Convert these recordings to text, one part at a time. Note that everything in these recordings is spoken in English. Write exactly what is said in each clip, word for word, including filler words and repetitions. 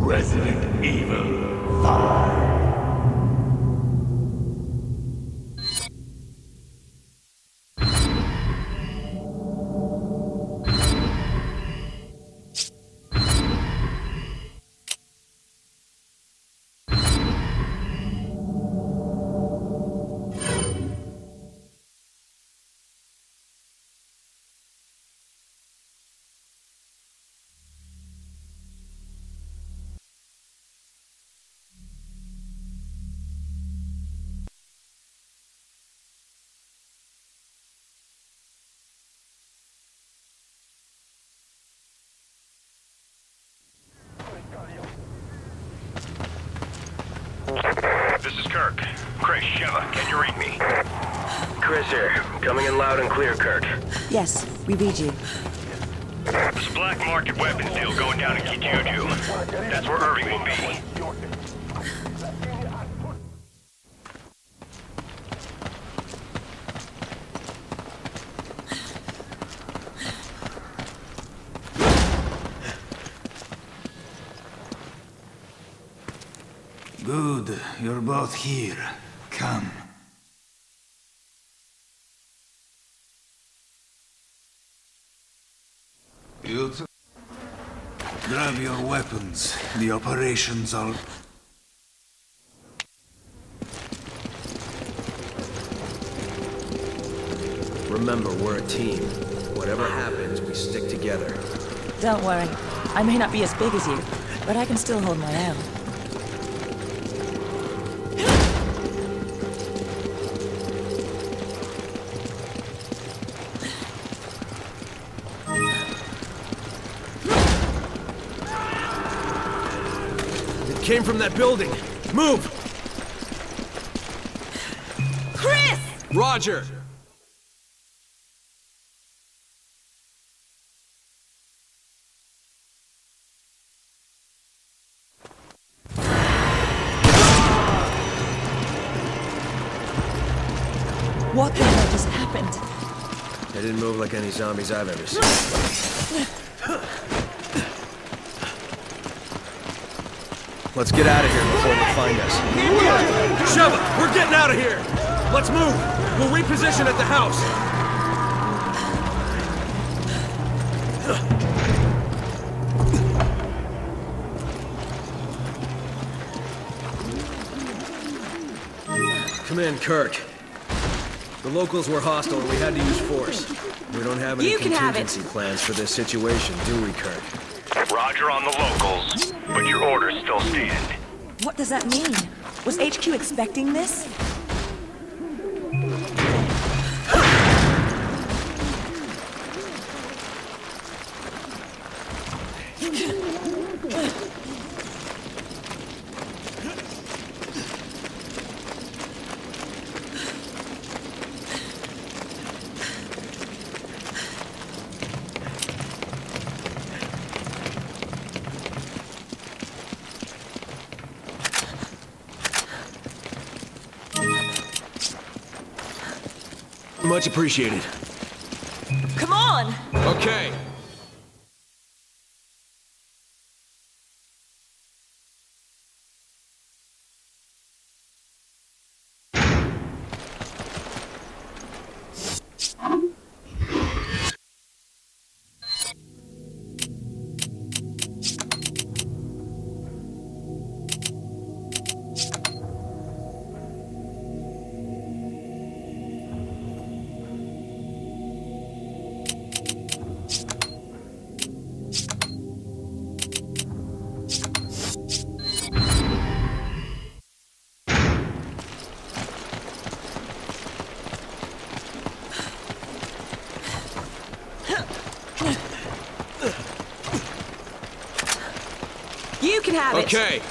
Resident Evil five. This is Kirk. Chris, Sheva, can you read me? Chris here. Coming in loud and clear, Kirk. Yes, we read you. There's a black market weapons deal going down in Kijuju. That's where Irving will be. Good, you're both here. Come. You two... Grab your weapons. The operations are... Remember, we're a team. Whatever happens, we stick together. Don't worry. I may not be as big as you, but I can still hold my own. Came from that building. Move! Chris! Roger! What the hell just happened? They didn't move like any zombies I've ever seen. Let's get out of here before they find us. Sheva, we're getting out of here! Let's move! We'll reposition at the house! Come in, Kirk. The locals were hostile and we had to use force. We don't have any You can have it. contingency plans for this situation, do we, Kirk? Roger on the locals, but your orders still stand. What does that mean? Was H Q expecting this? Much appreciated. Come on! Okay. You can have it! Okay.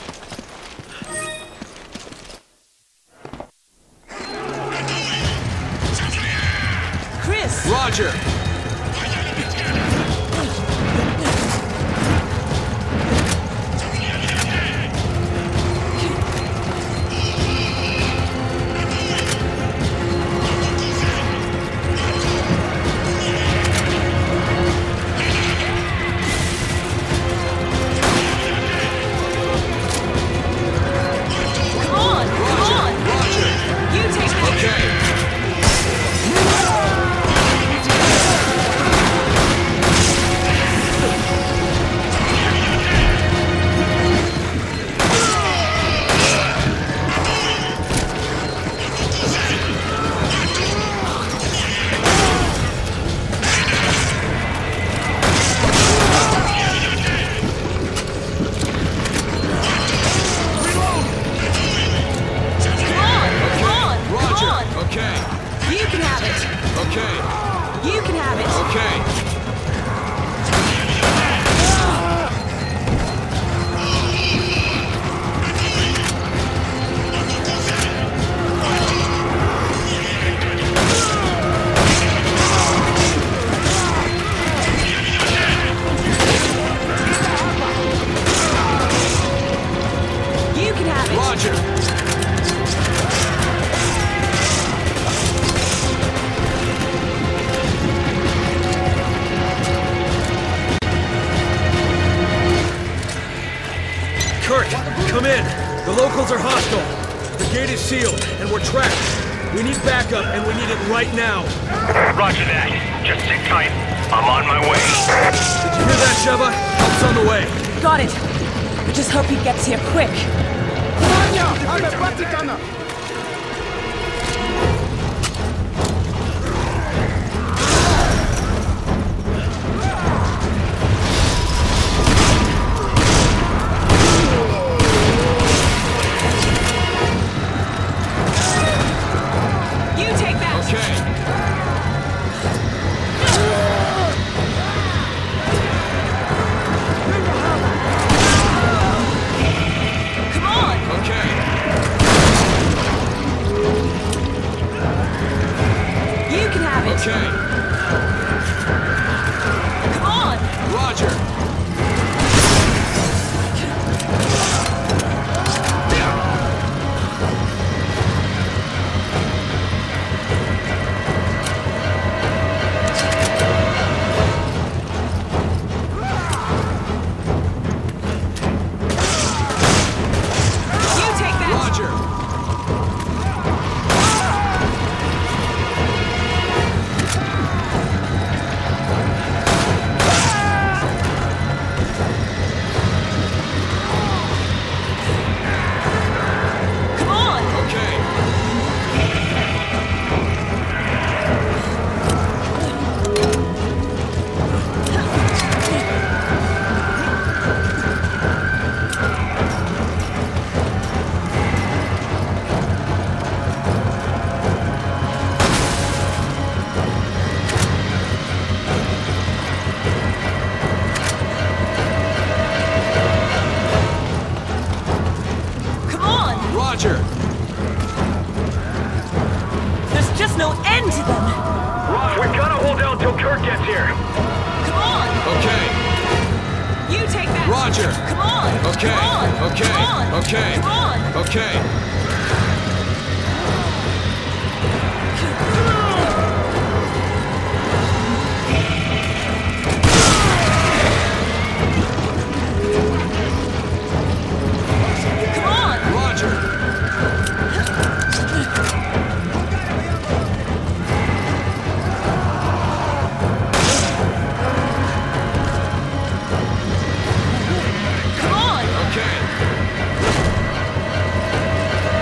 Chris! Roger! in. The locals are hostile. The gate is sealed, and we're trapped. We need backup, and we need it right now. Roger that. Just sit tight. I'm on my way. Did you hear that, Sheva? Help's on the way. Got it. I just hope he gets here quick. You take that. Okay. Come on. Okay. You can have it. Okay. Come on. Roger. You take that. Roger. Come on. Okay. Come on. Roger. There's just no end to them. We gotta hold out till Kurt gets here. Come on. Okay. You take that. Roger. Come on. Okay. Come on. Okay. Come on. Okay. Come on. Okay. Come on. Roger. Come on. Okay.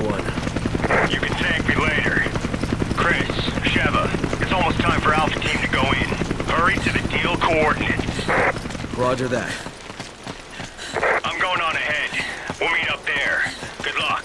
one. You can thank me later. Chris, Sheva, it's almost time for Alpha Team to go in. Hurry to the deal coordinates. Roger that. I'm going on ahead. We'll meet up there. Good luck.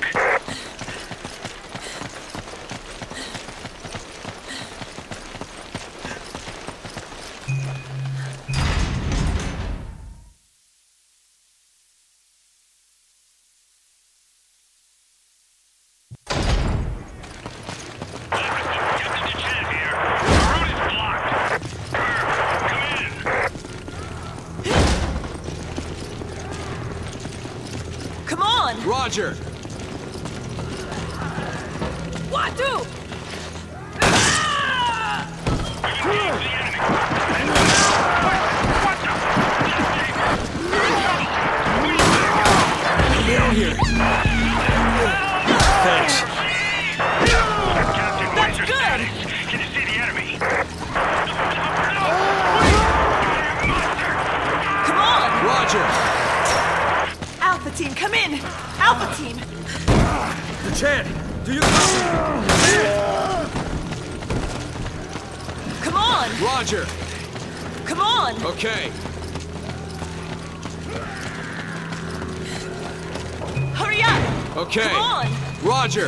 Roger! What do? Down here! Thanks. Captain, what is your status? Can you see the enemy? Come on! Roger! Alpha Team, come in! Alpha Team! Chan, do you copy? Come on! Roger! Come on! Okay. Hurry up! Okay. Come on! Roger!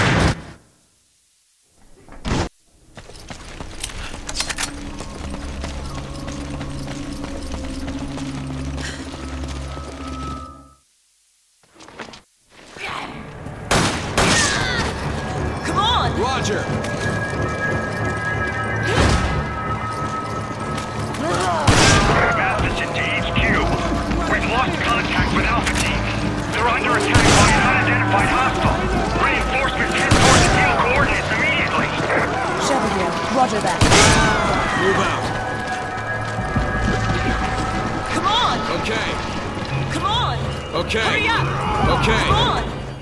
Roger! Matheson to H Q. We've lost contact with Alpha Team. They're under attack by an unidentified hostile. Reinforcements head towards the deal coordinates immediately. Sheva here. Roger that. Move out. Come on! Okay. Come on! Okay. Hurry up! Okay. Come on!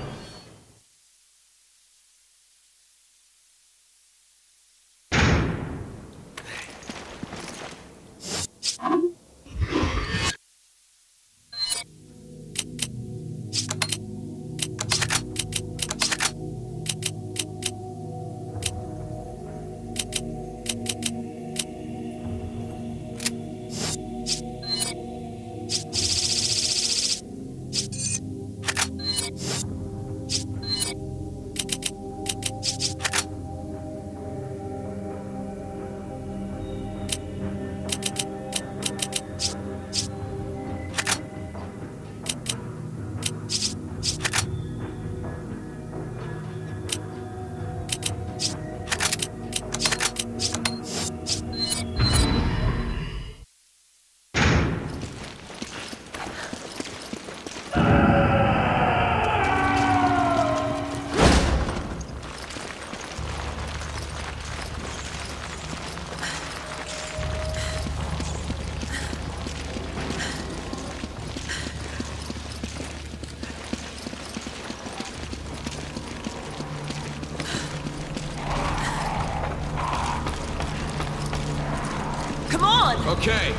Okay.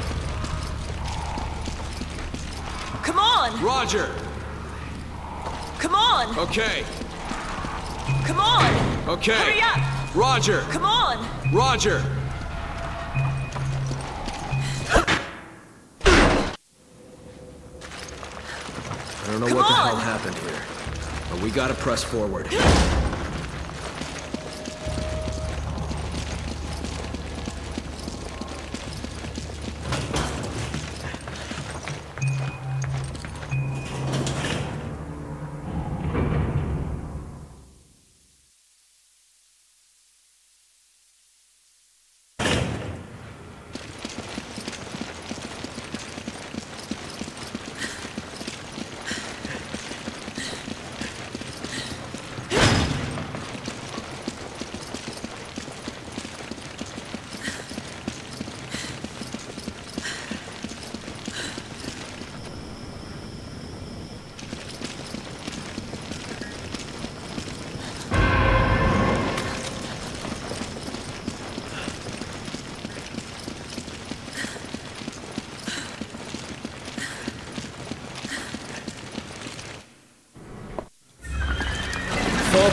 Come on! Roger. Come on! Okay. Come on! Okay. Hurry up! Roger. Come on! Roger. I don't know Come what the on. hell happened here, but we gotta press forward.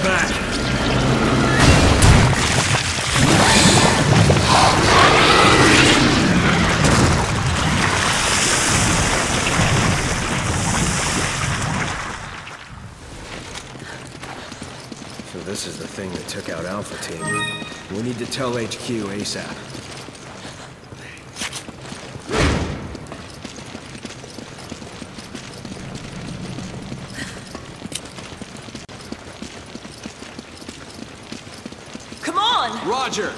back. So this is the thing that took out Alpha Team. We need to tell H Q ASAP. Come on! Roger!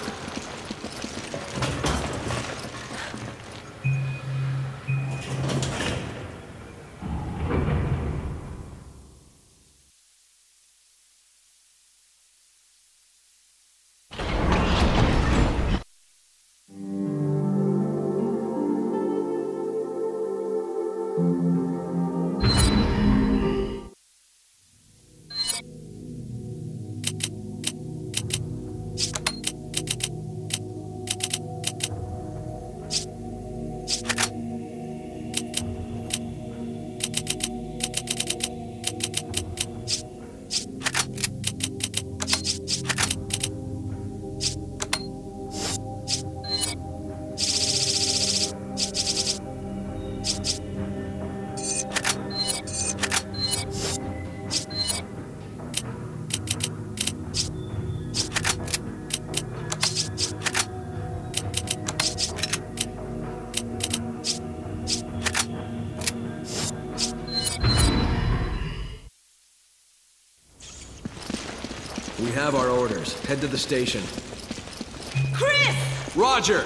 We have our orders. Head to the station. Chris! Roger!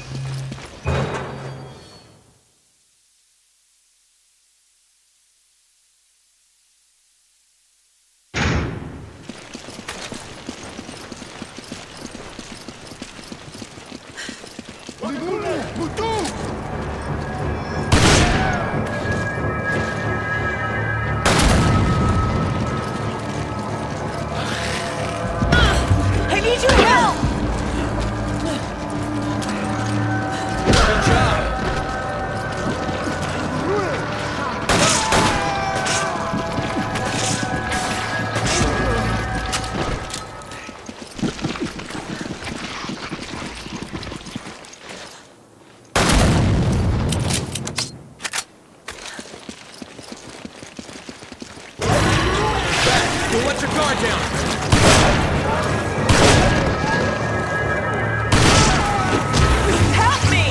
I need your help! Good job! Back! Don't let your guard down! Help me!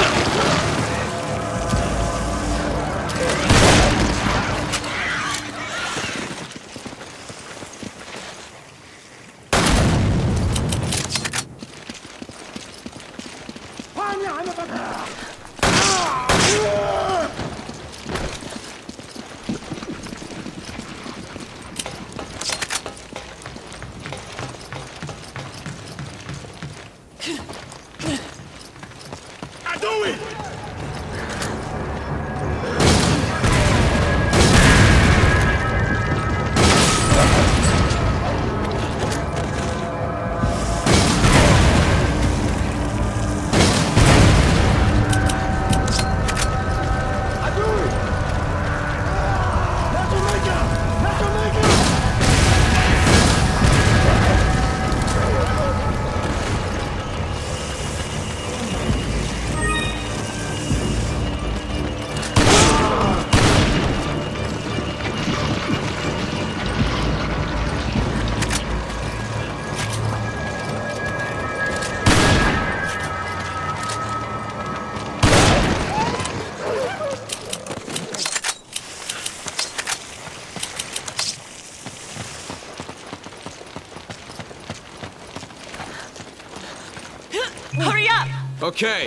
Hurry up! Okay.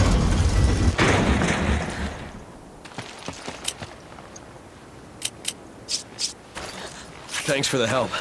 Thanks for the help.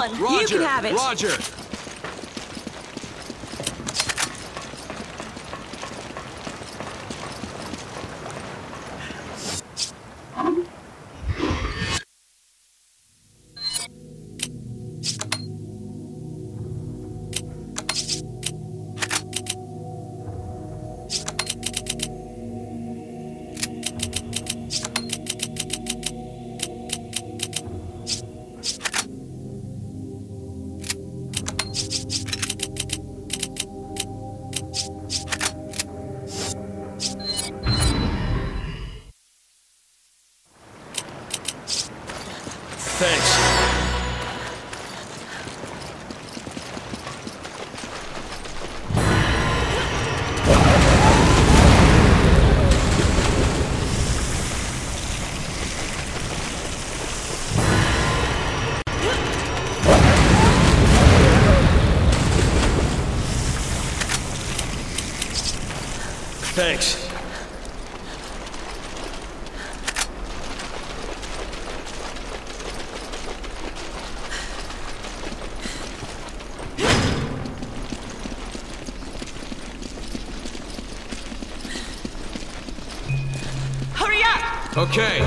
on! Roger, You can have it! Roger! Thanks. Thanks. Hurry up! Okay.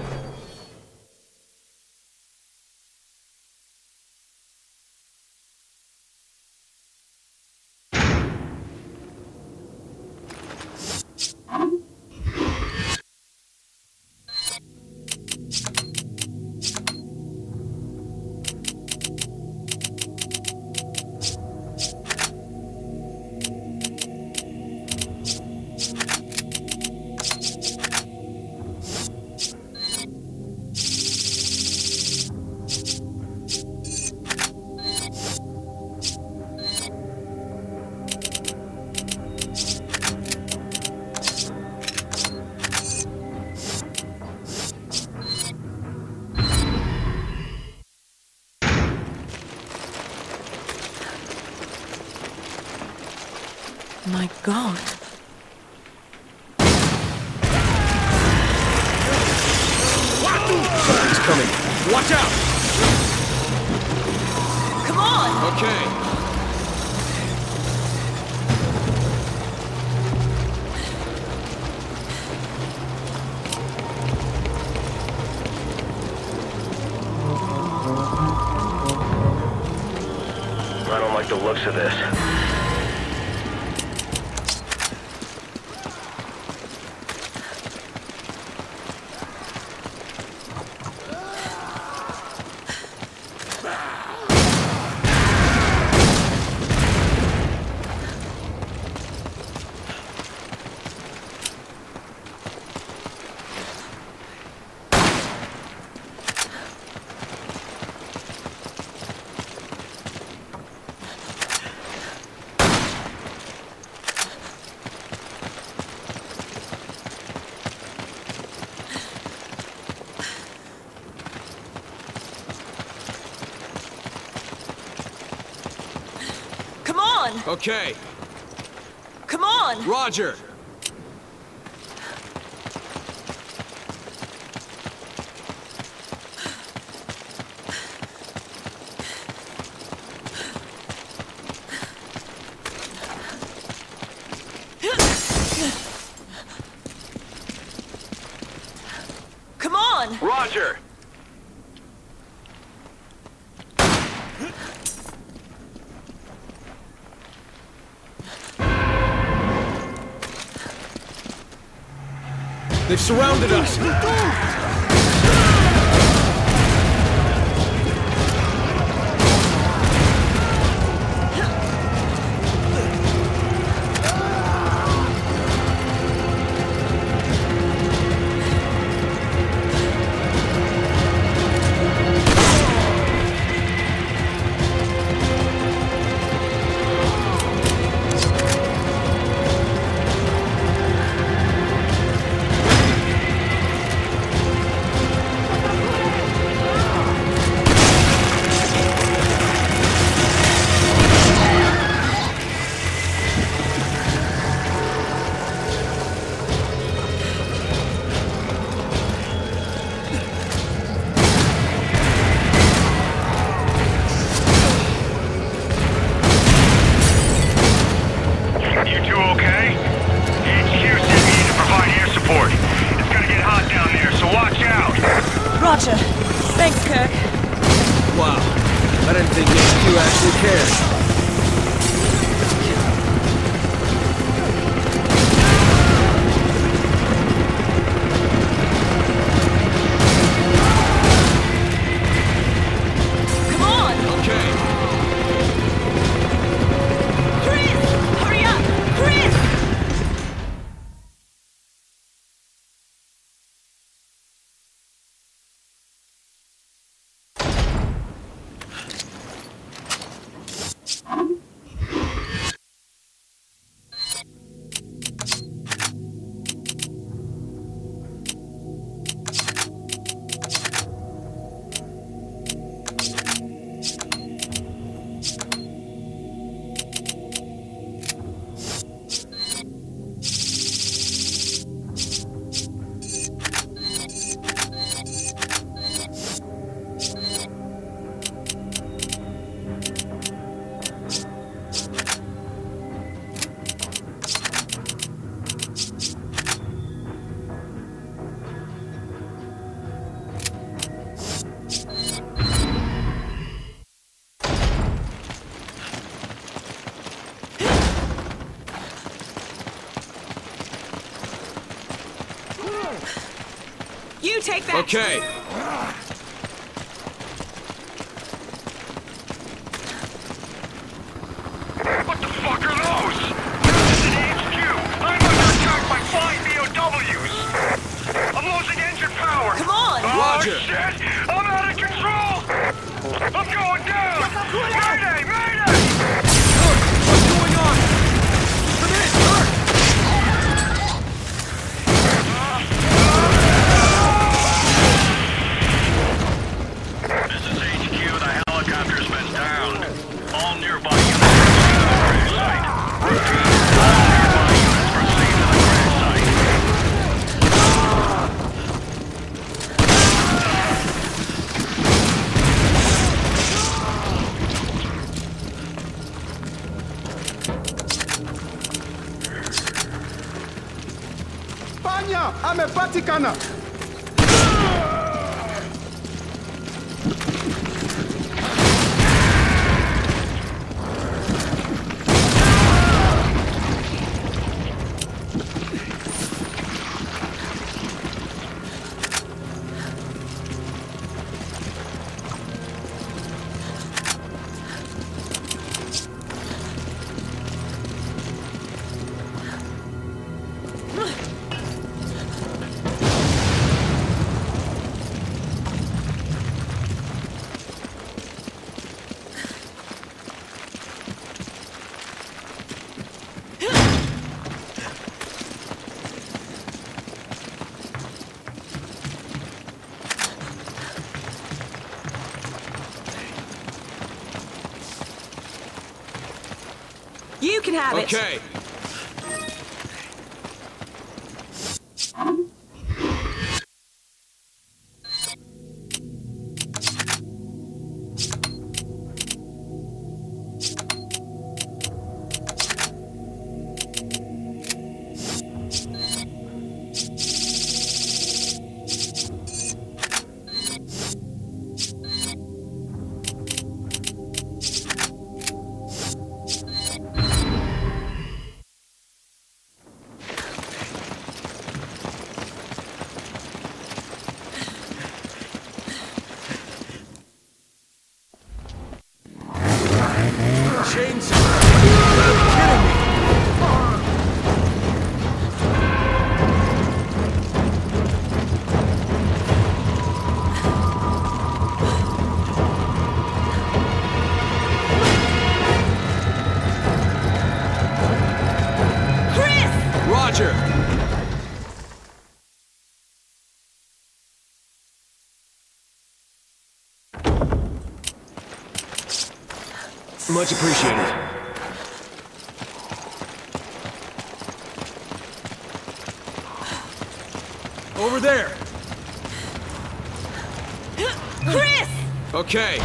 My God. He's coming. Watch out! Come on! Okay. I don't like the looks of this. Come on! Okay. Come on! Roger. Come on! Roger! They've surrounded us. didn't think H Q actually cared. You take that! Okay. What the fuck are those? This is an H Q! I'm under attack by five B O Ws! I'm losing engine power! Come on! Oh, Roger. shit! I'm out of control! I'm going down! Mayday! Mayday! What's going on? Come in, hurt! This is H Q. The helicopter's been downed. All nearby units proceed to the crash site. Repeat. All nearby units proceed to the crash site. Pania! Amepatikana! You can have it! Okay. Chainsaw! Are you kidding me? Chris! Roger! Much appreciated. Over there! Chris! Okay.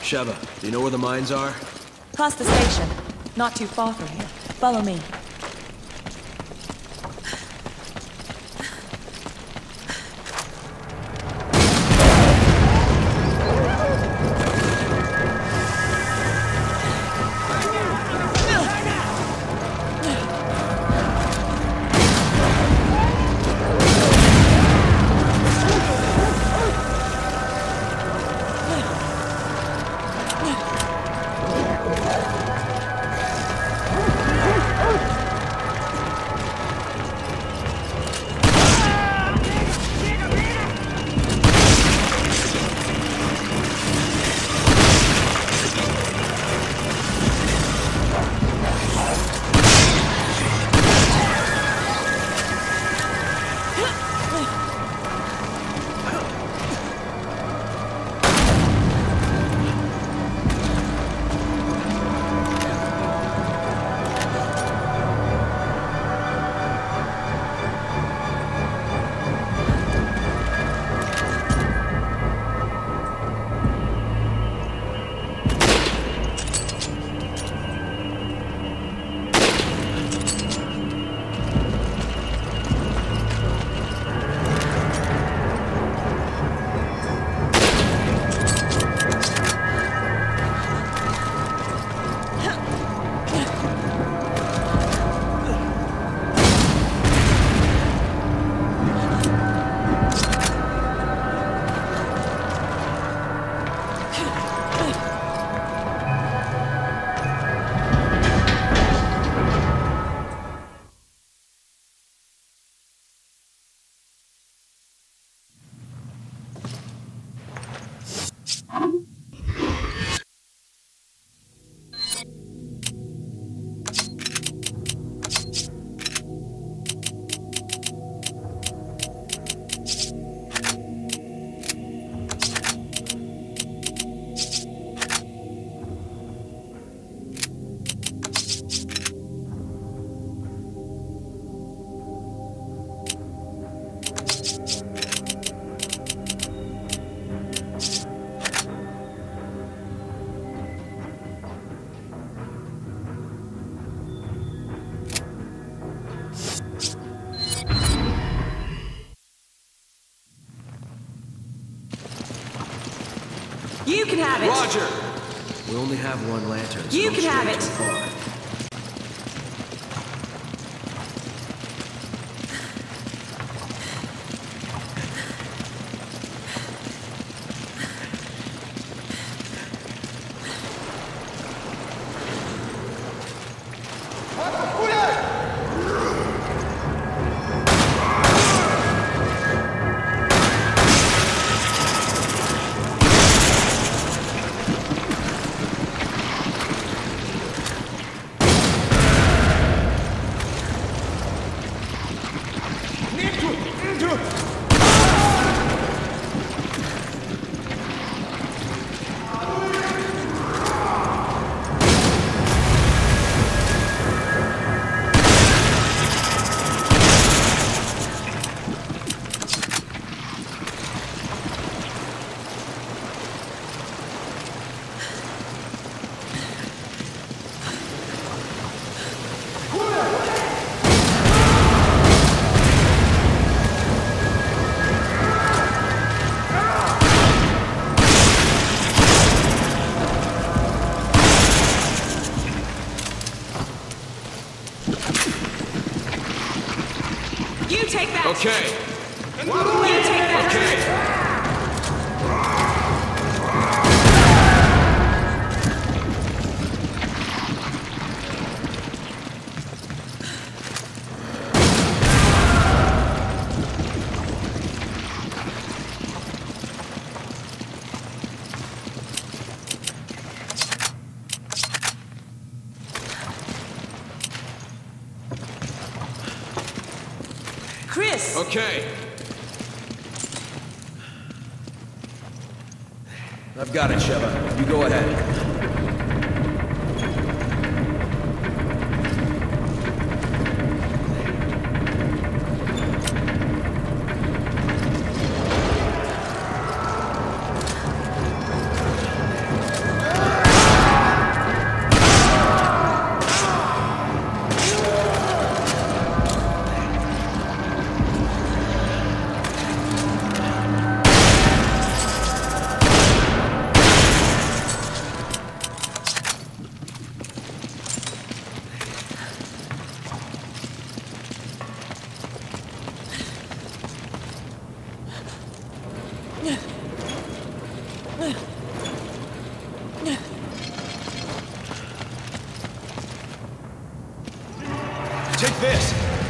Sheva, do you know where the mines are? Past the station. Not too far from here. Follow me. You can have it. Roger. We only have one lantern. So You don't can have stray it. too far. You take that. Okay. You take that. Okay. Chris. Okay. I've got it, Sheva. You go ahead. Take this!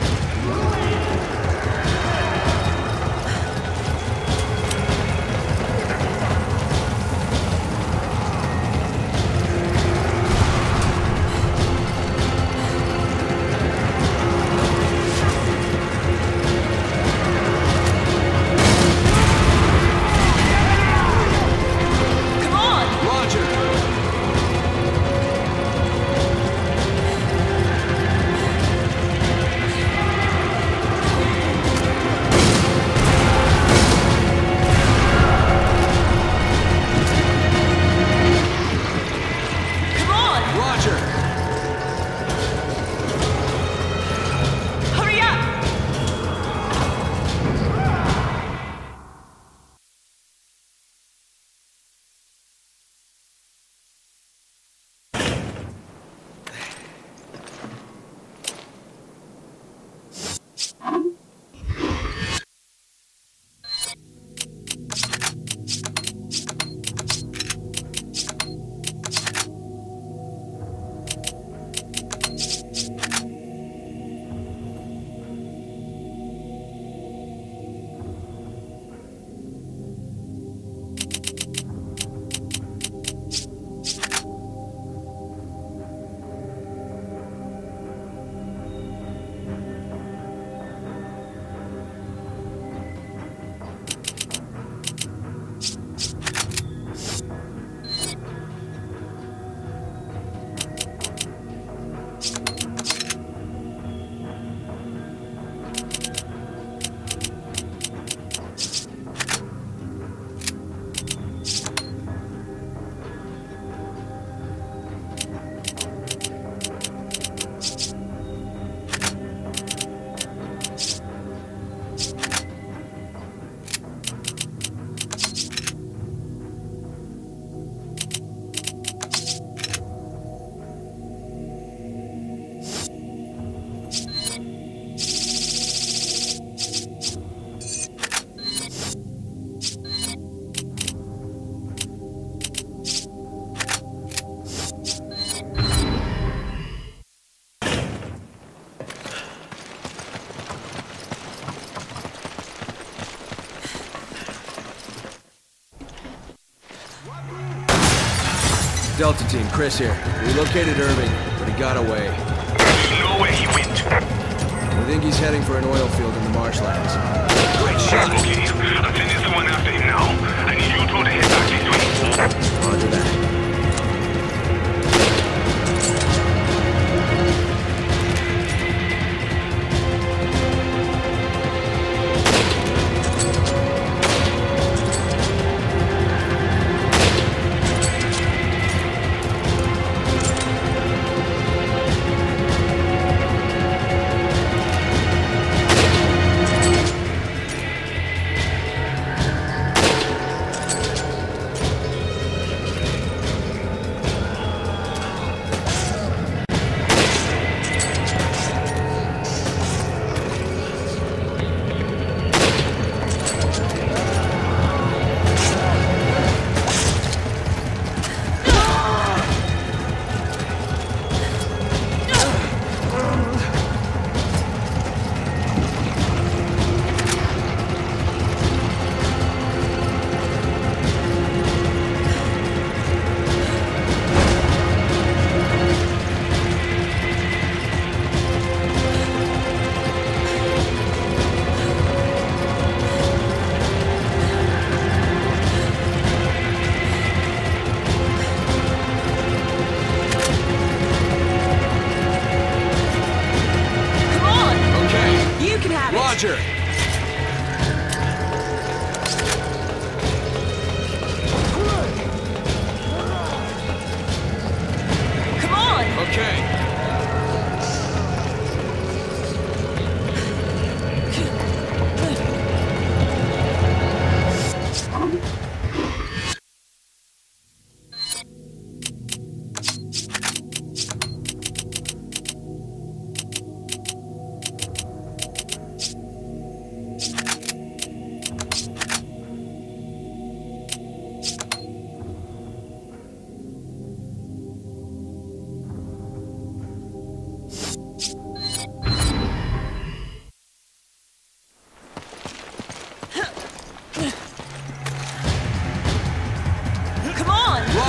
Delta Team, Chris here. We located Irving, but he got away. No way he went. We think he's heading for an oil field in the marshlands. Great shot. Okay, I'm sending someone after him now. I need you two to head back to twenty-four. Roger that.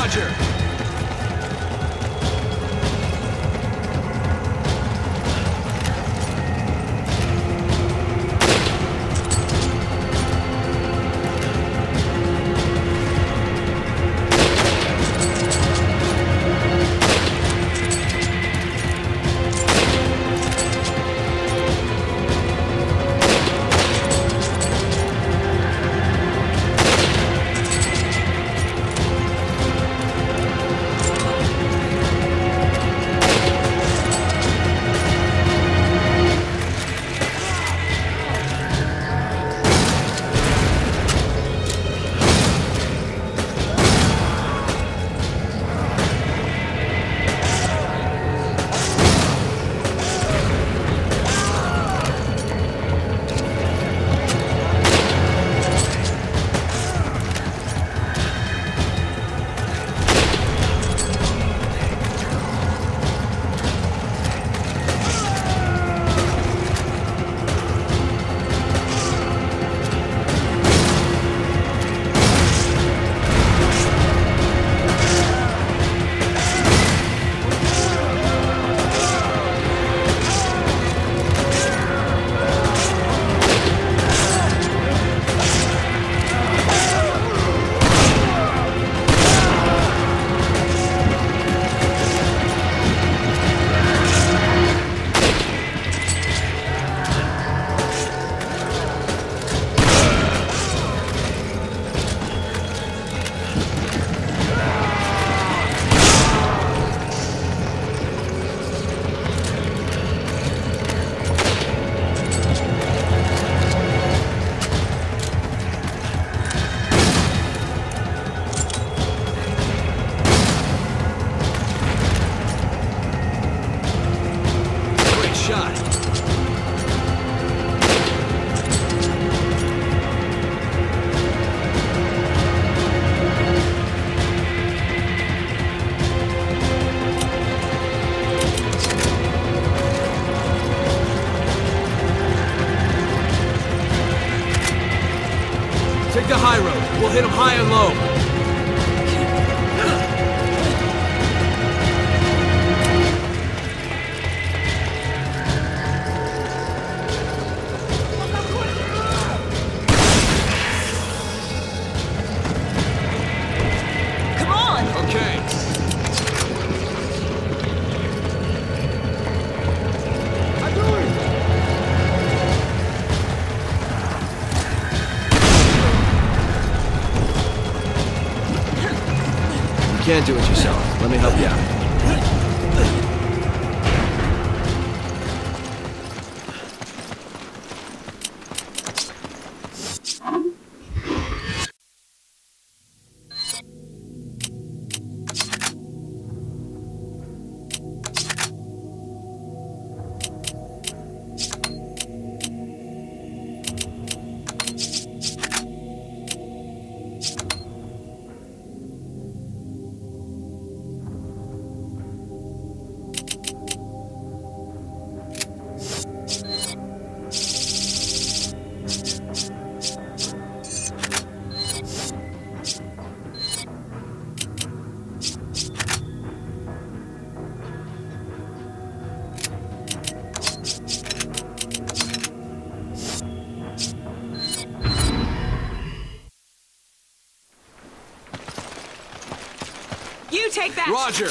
Roger! Take the high road. We'll hit them high and low. Come on! Okay. I do it! You can't do it yourself. Let me help you out. You take that! Roger!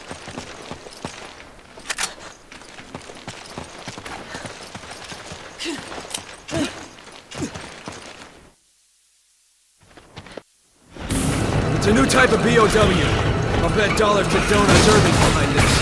It's a new type of B O W. I'll bet dollars to Donut Derby behind this.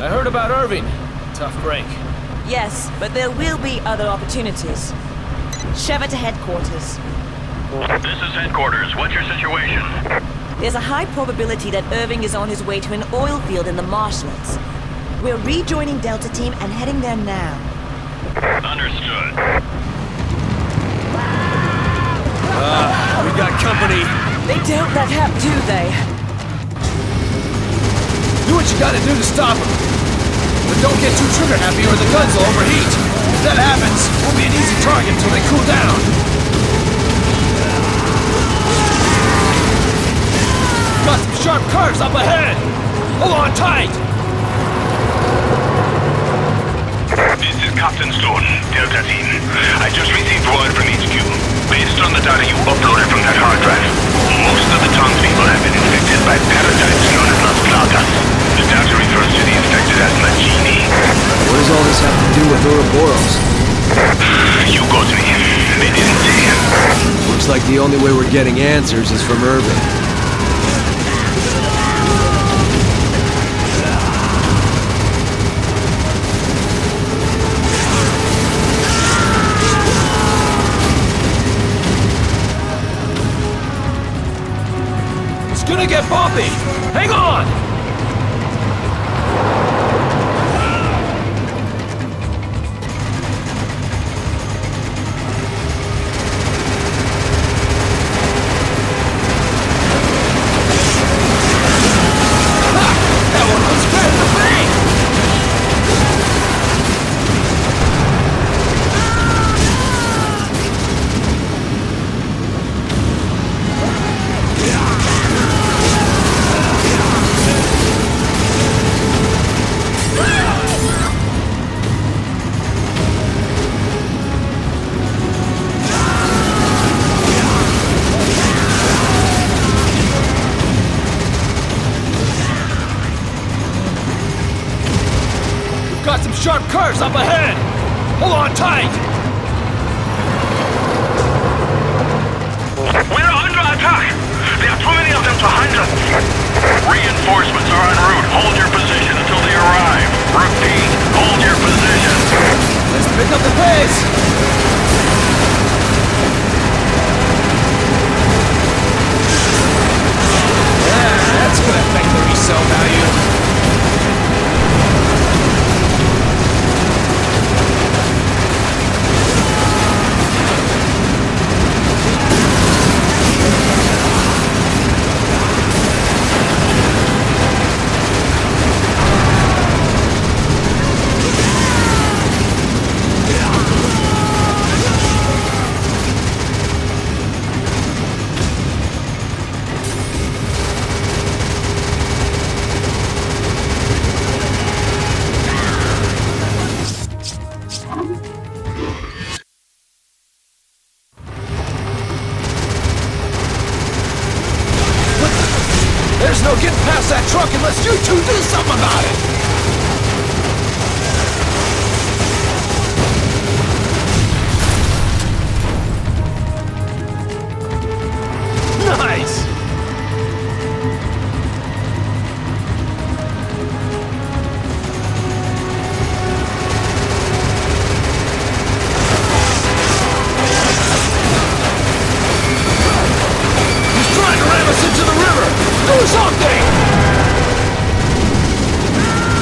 I heard about Irving. Tough break. Yes, but there will be other opportunities. Sheva to headquarters. This is headquarters. What's your situation? There's a high probability that Irving is on his way to an oil field in the marshlands. We're rejoining Delta Team and heading there now. Understood. Uh, we got company. They doubt that hap, do they? Do what you gotta do to stop them. But don't get too trigger happy or the guns will overheat. If that happens, we'll be an easy target until they cool down. Got some sharp curves up ahead! Hold on tight! This is Captain Stone, Delta Team. I just received word from H Q. Based on the data you uploaded from that hard drive, most of the townspeople have been infected by parasites known as Las Plagas. The data refers to the infected as Magini. What does all this have to do with Ouroboros? You got me. They didn't say. Looks like the only way we're getting answers is from Irving. Gonna get bumpy! Hang on! Ha! That one was good for me! Got some sharp curves up ahead! Hold on tight! We're under attack! There are too many of them to handle! Reinforcements are en route. Hold your position until they arrive. Repeat, hold your position. Let's pick up the pace! Yeah, that's gonna affect the resale value. There's no getting past that truck unless you two do something about it! Nice! He's trying to ram us into the river! Do something!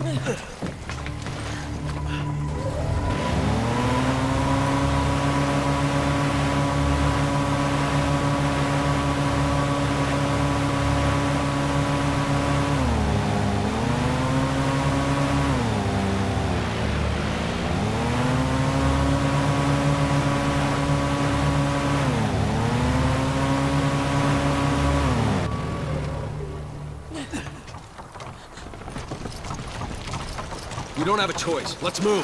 We don't have a choice. Let's move.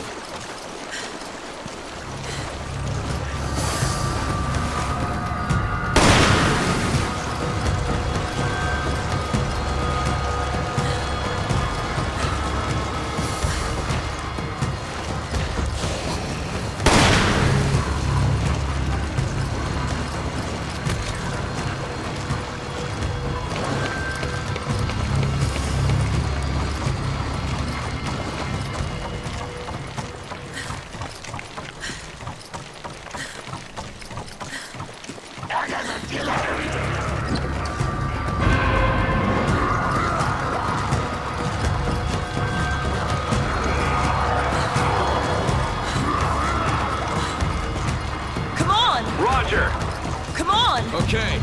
Roger! Come on! Okay.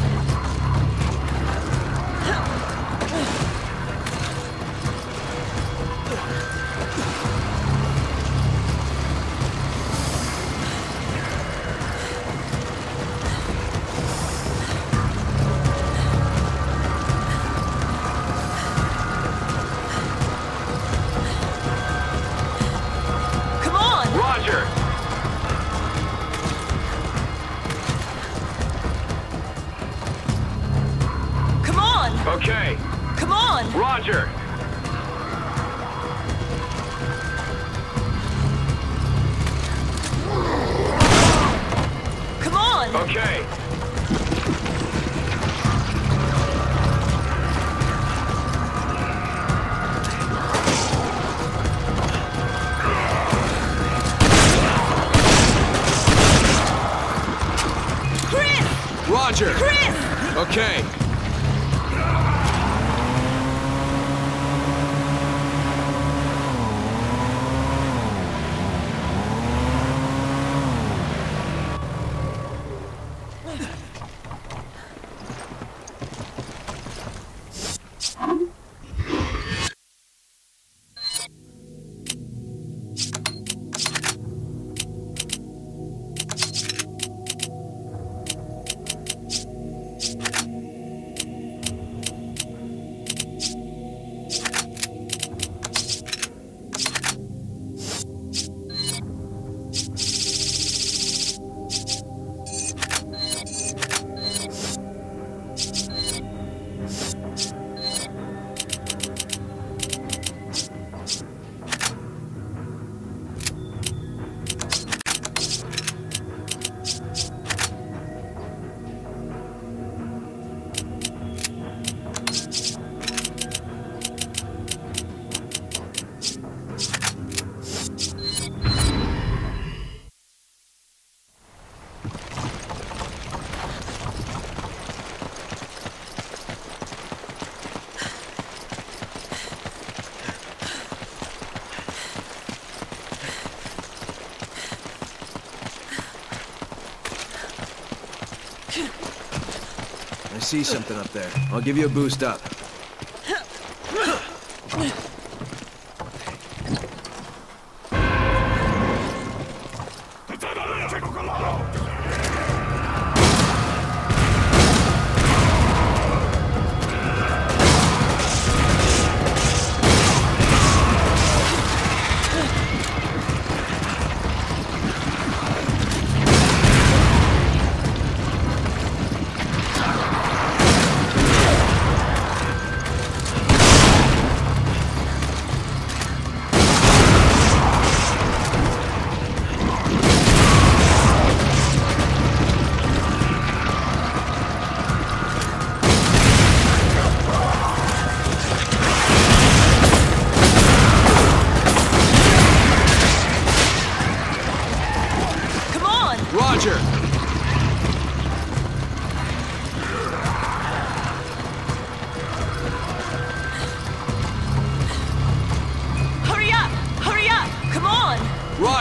Come on! Roger! Come on! Okay. Come on! Roger! Come on! Okay. Chris! Roger! Chris! Okay. I see something up there. I'll give you a boost up.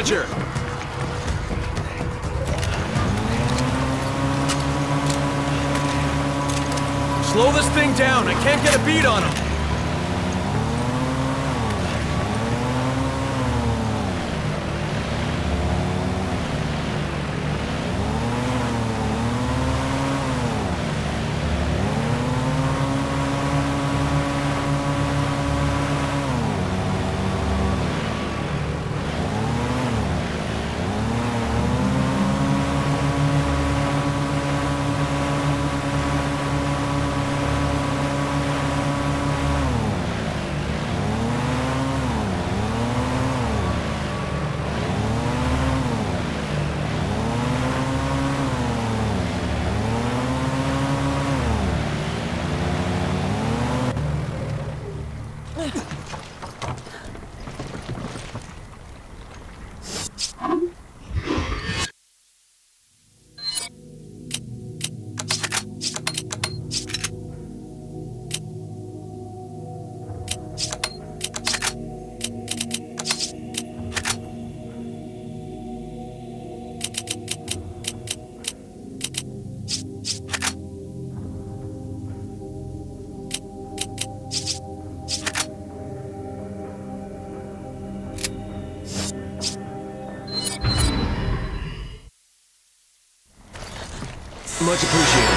Roger! Slow this thing down. I can't get a beat on him. Much appreciated.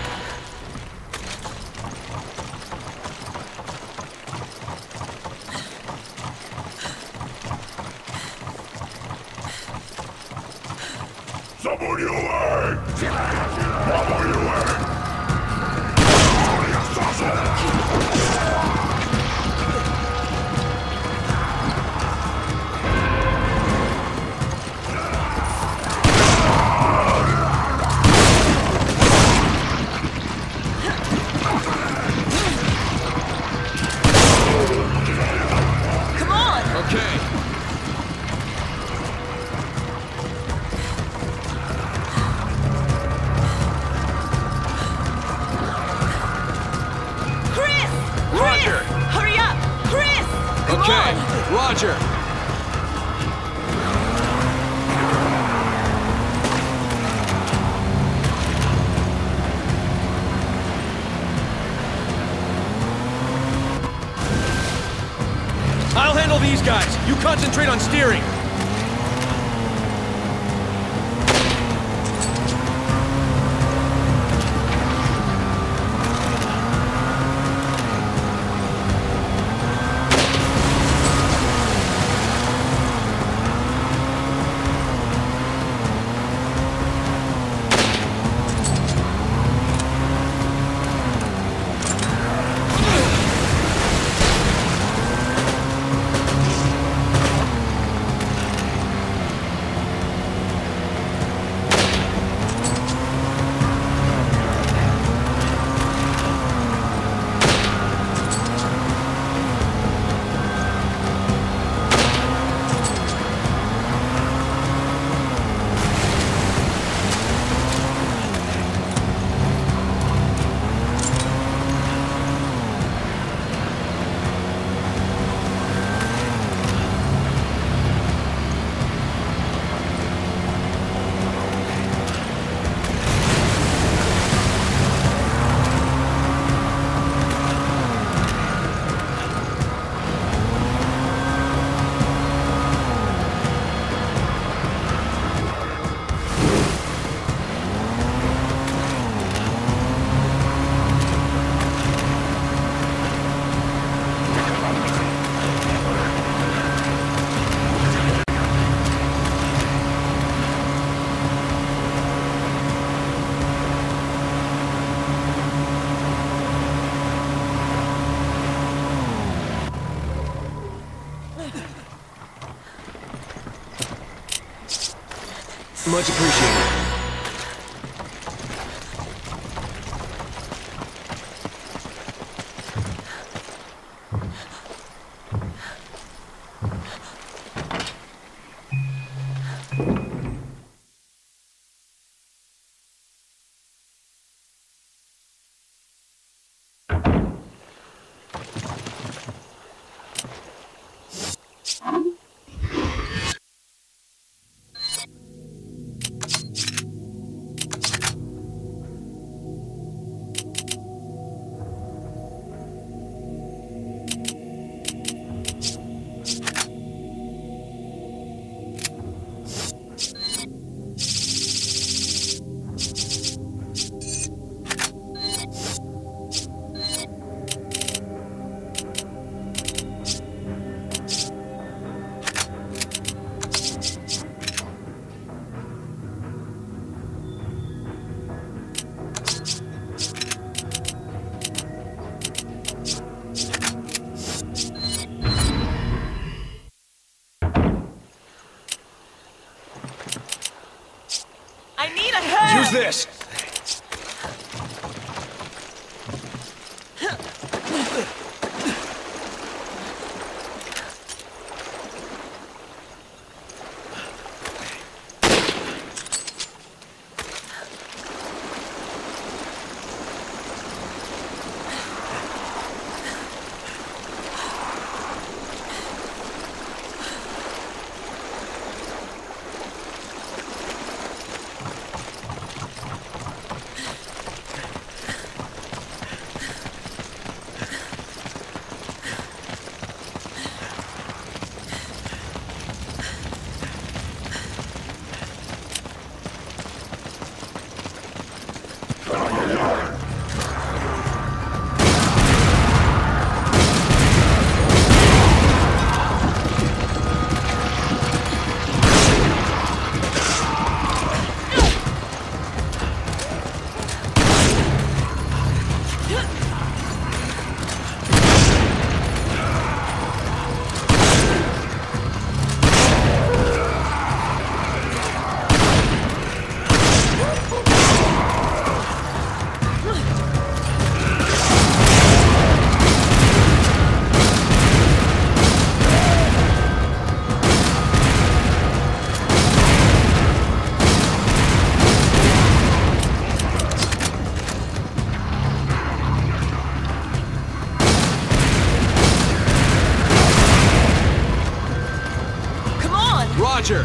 Roger! I'll handle these guys. You concentrate on steering. Much appreciated. Who's this? Roger!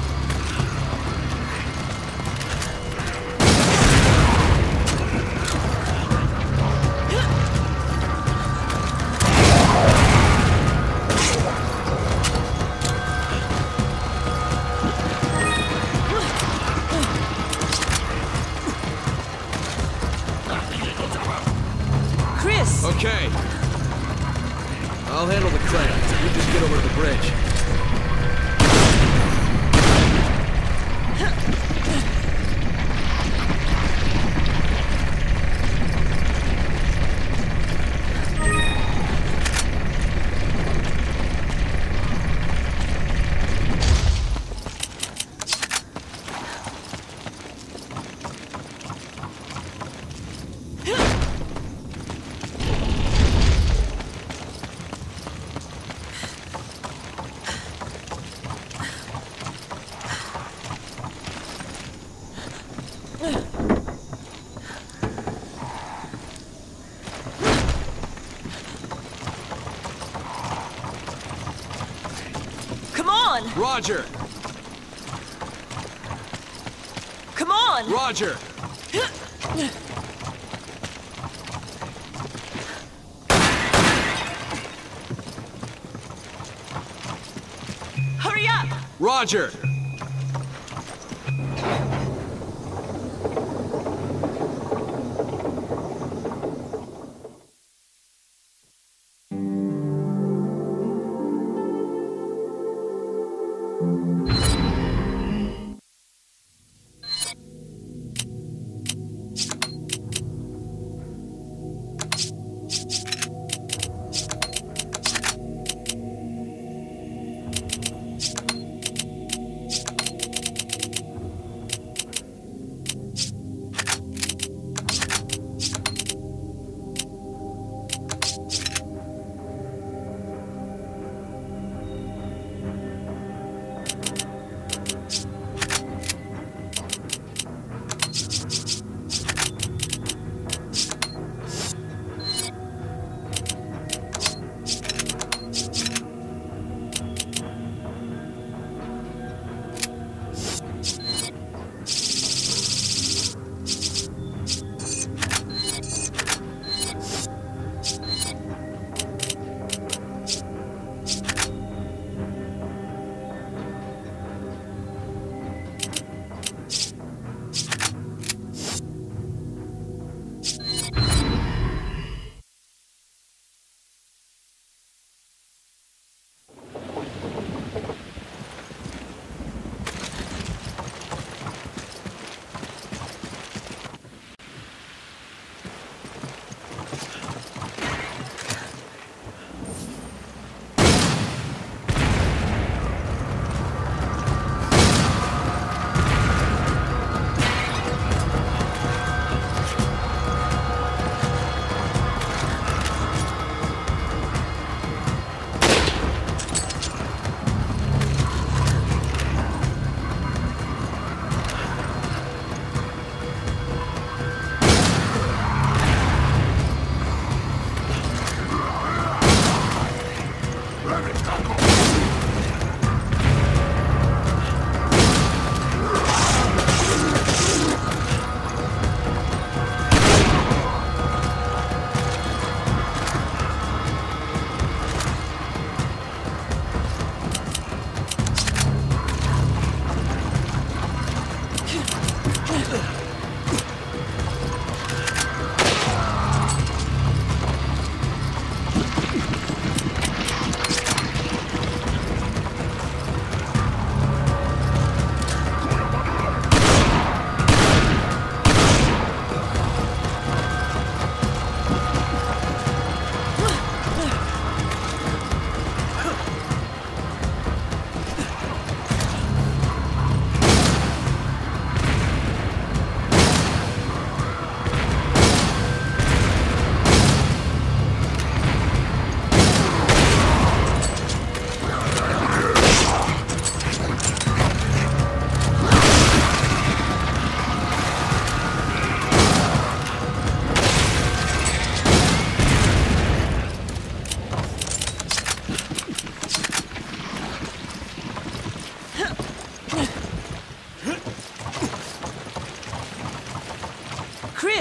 Chris! Okay. I'll handle the crane. You just get over to the bridge. Roger! Come on! Roger! Hurry up! Roger!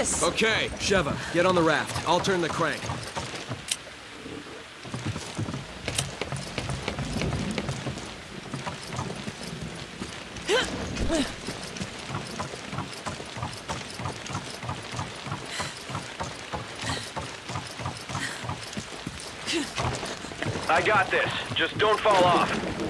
Chris! Okay, Sheva, get on the raft. I'll turn the crank. I got this. Just don't fall off.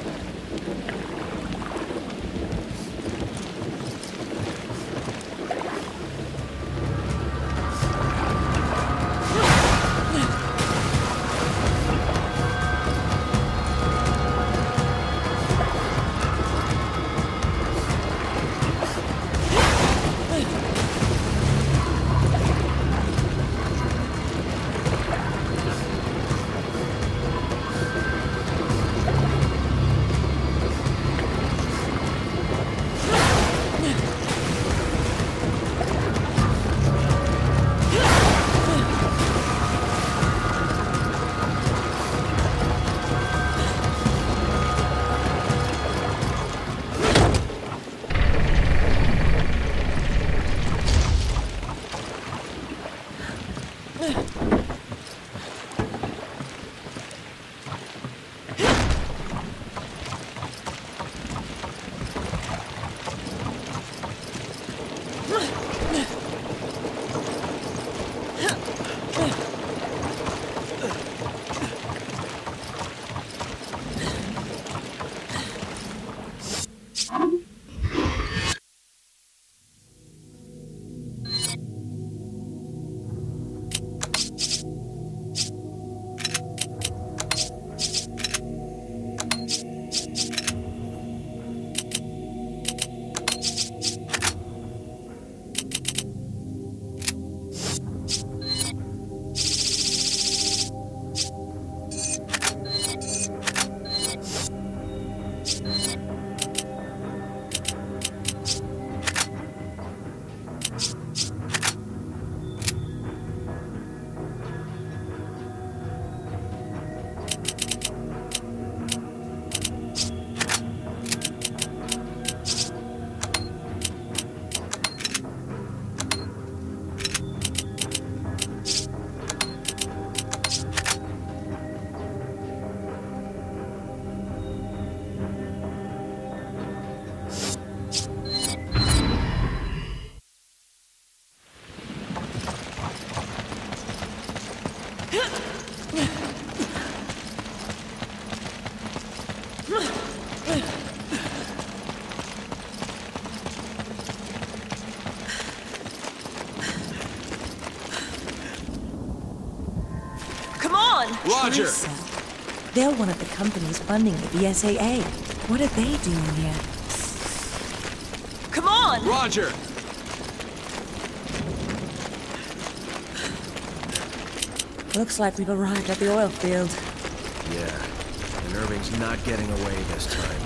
Roger! Teresa. They're one of the companies funding the V S A A. What are they doing here? Come on! Roger! Looks like we've arrived at the oil field. Yeah, and Irving's not getting away this time.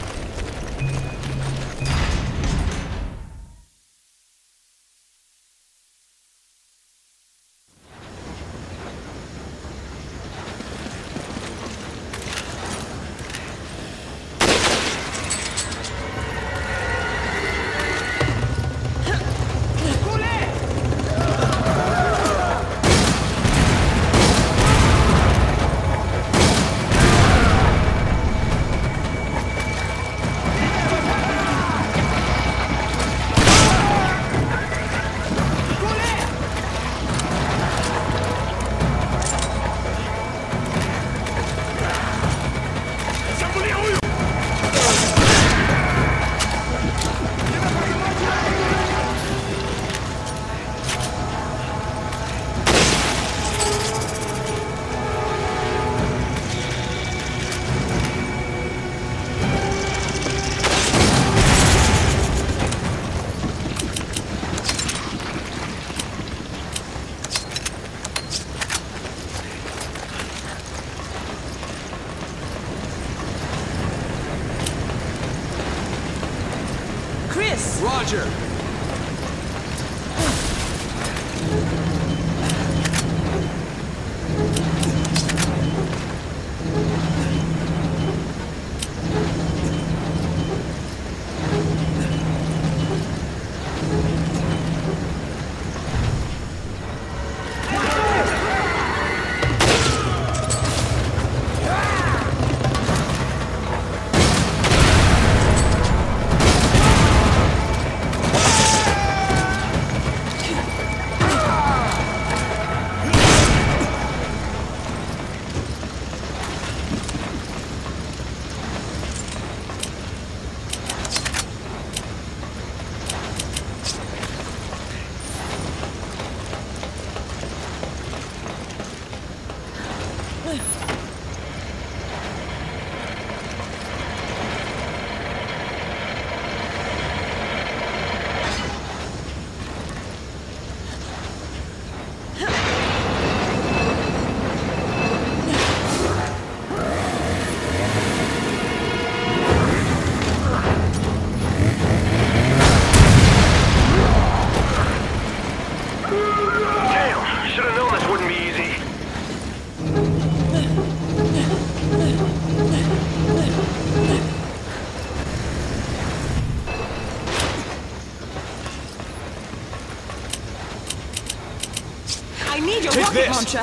Roger! I need your Take rocket this. launcher.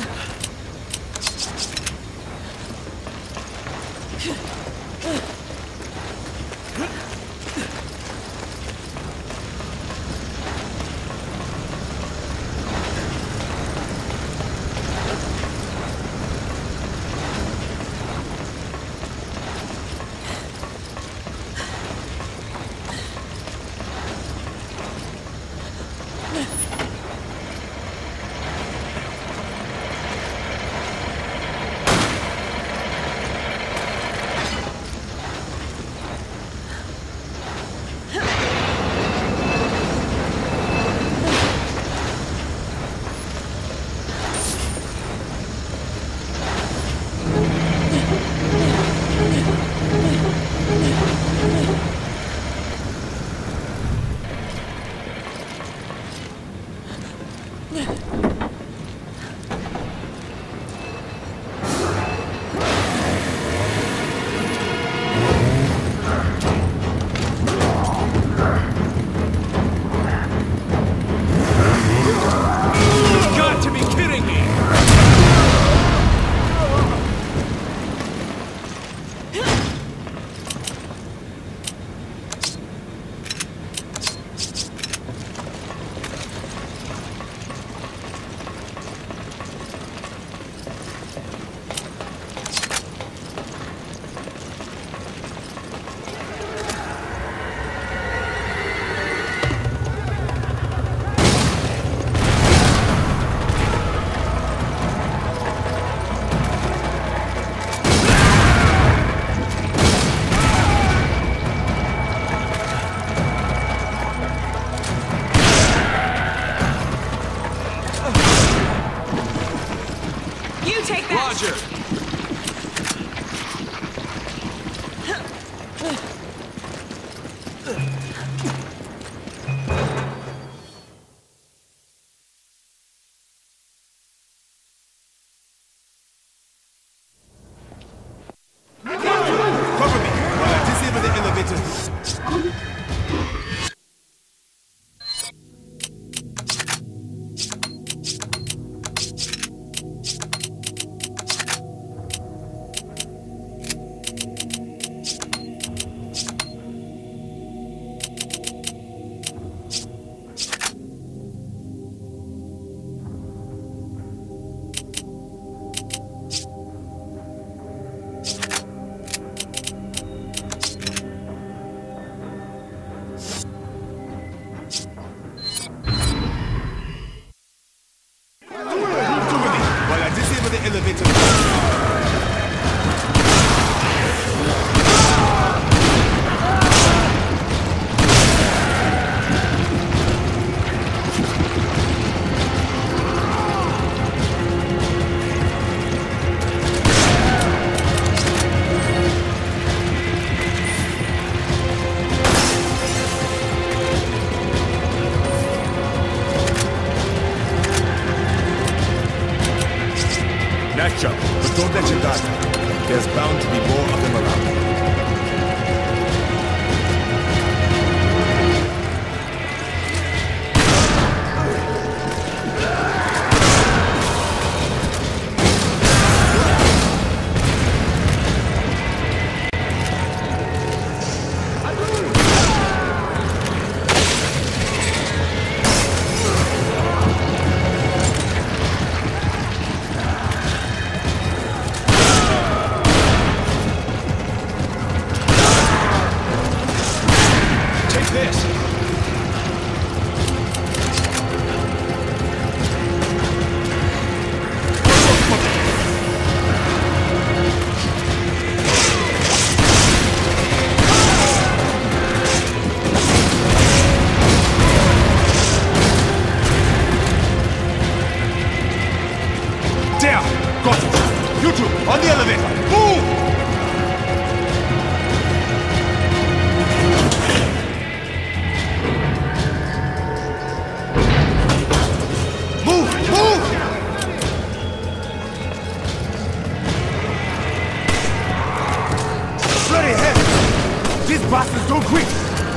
These bastards don't quit!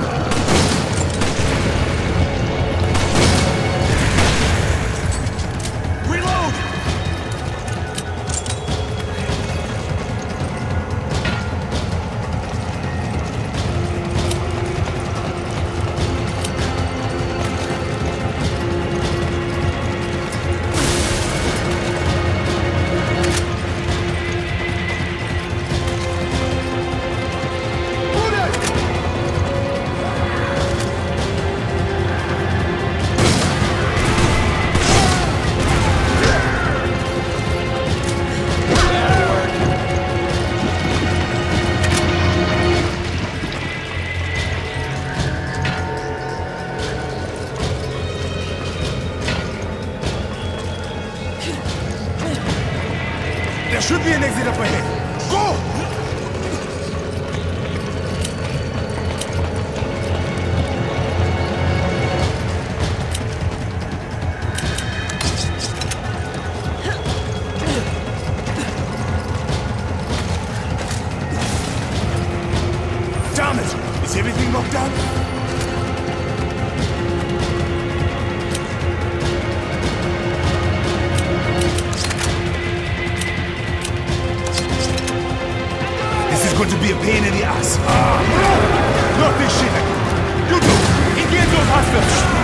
Reload! There should be an exit up ahead. Go! Damn it! Is everything locked down? Going to be a pain in the ass. Ah, no! Not this shit again. You two, engage those hostiles.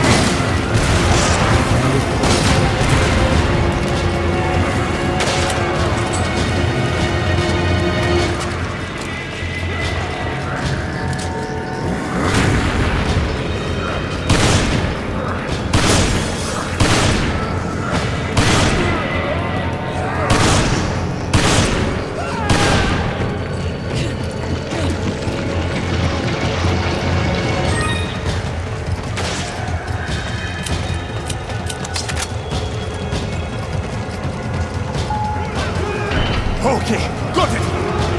Okay, got it!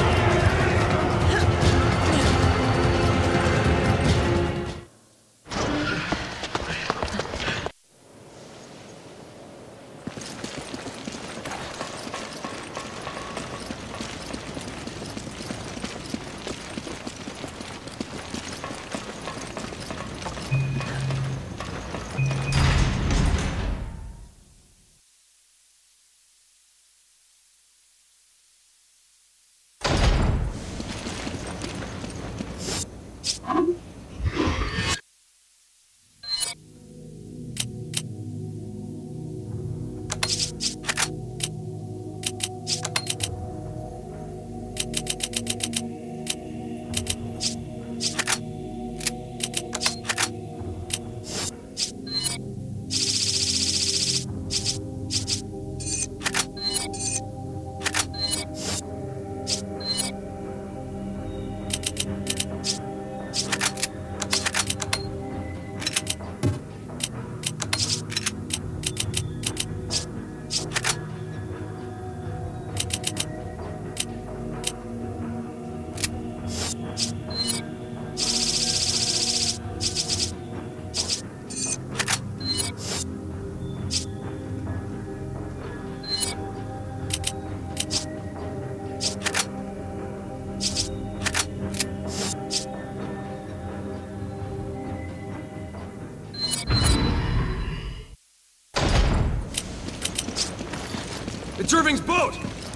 It's Irving's boat!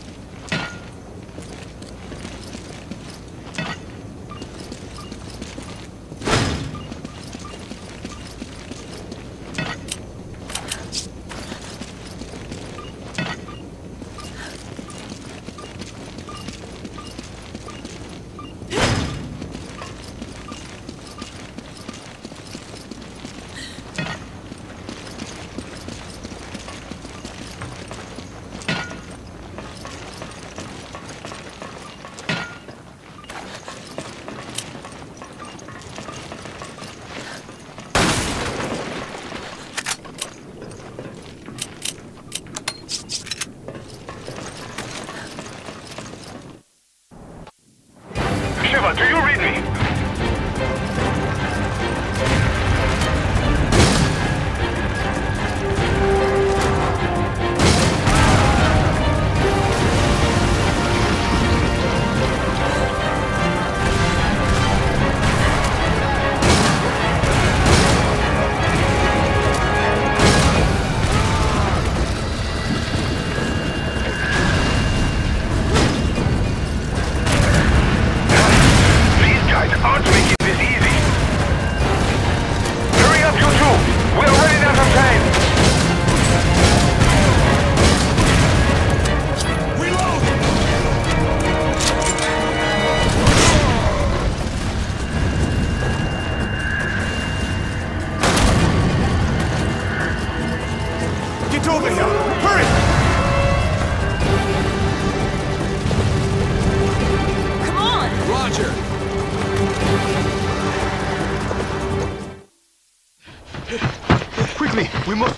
Shiva, do you read me? We must...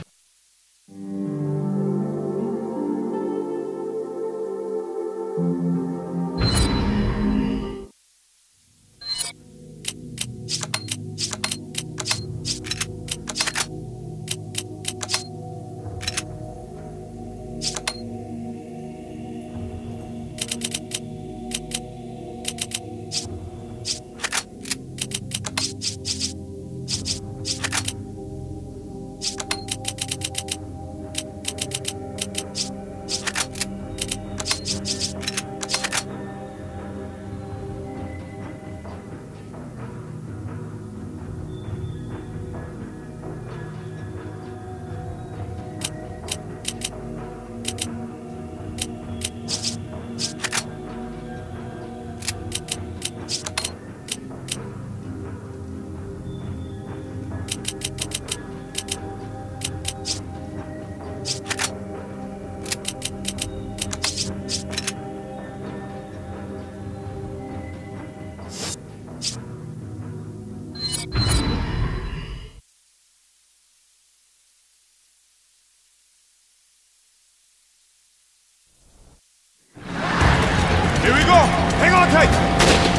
Here we go! Hang on tight!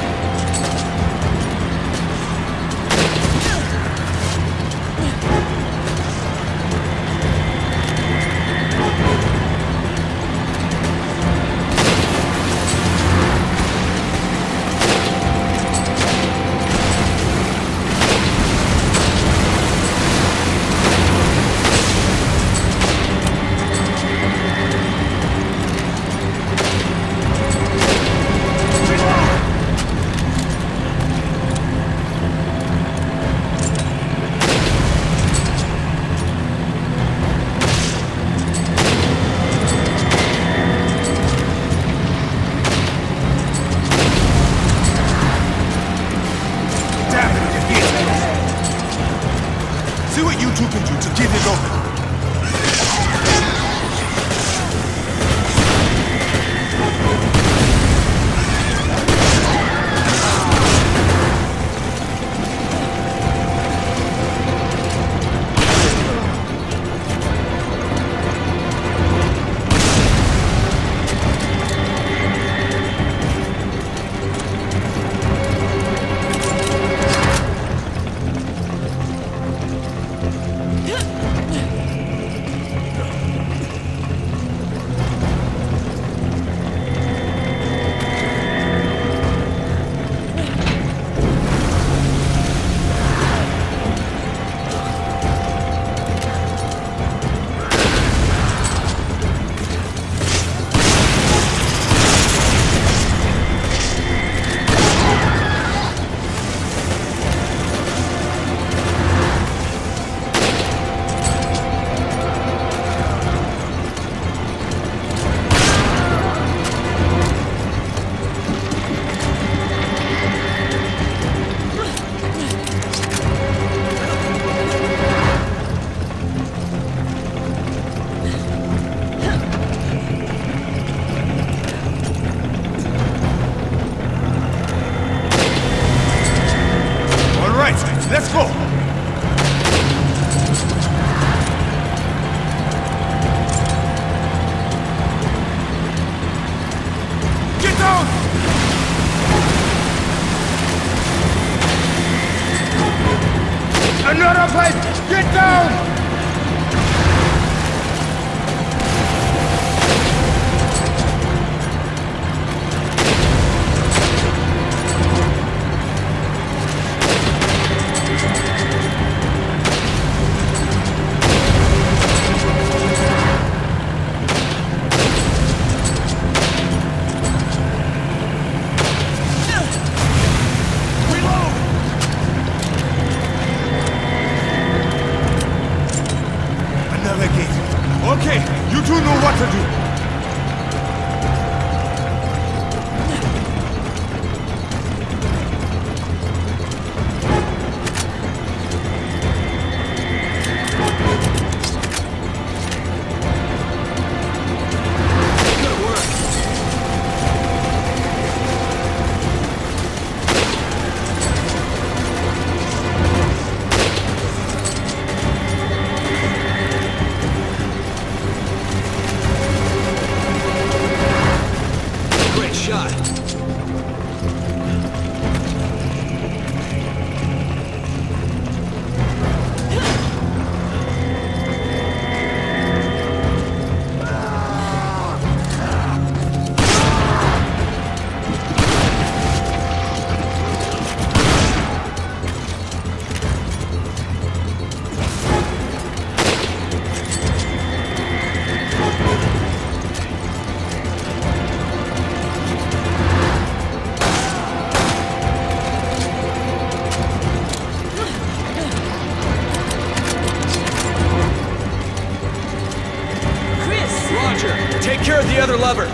See what you two can do to get it open. Let's go! Get down! Another pipe! Get down! lever.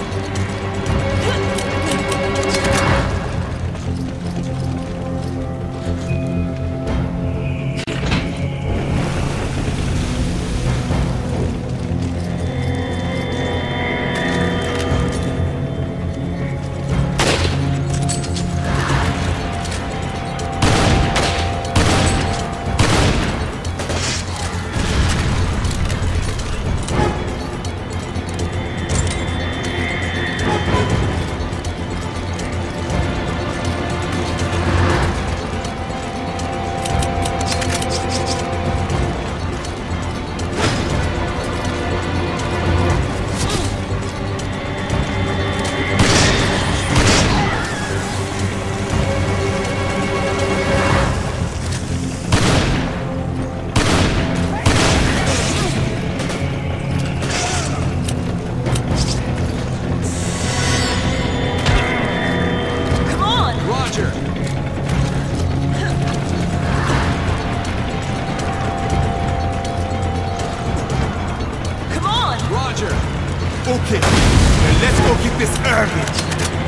Okay, now let's go get this Irving.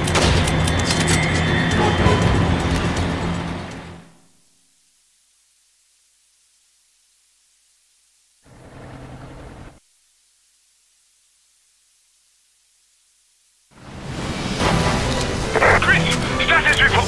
Chris, status report.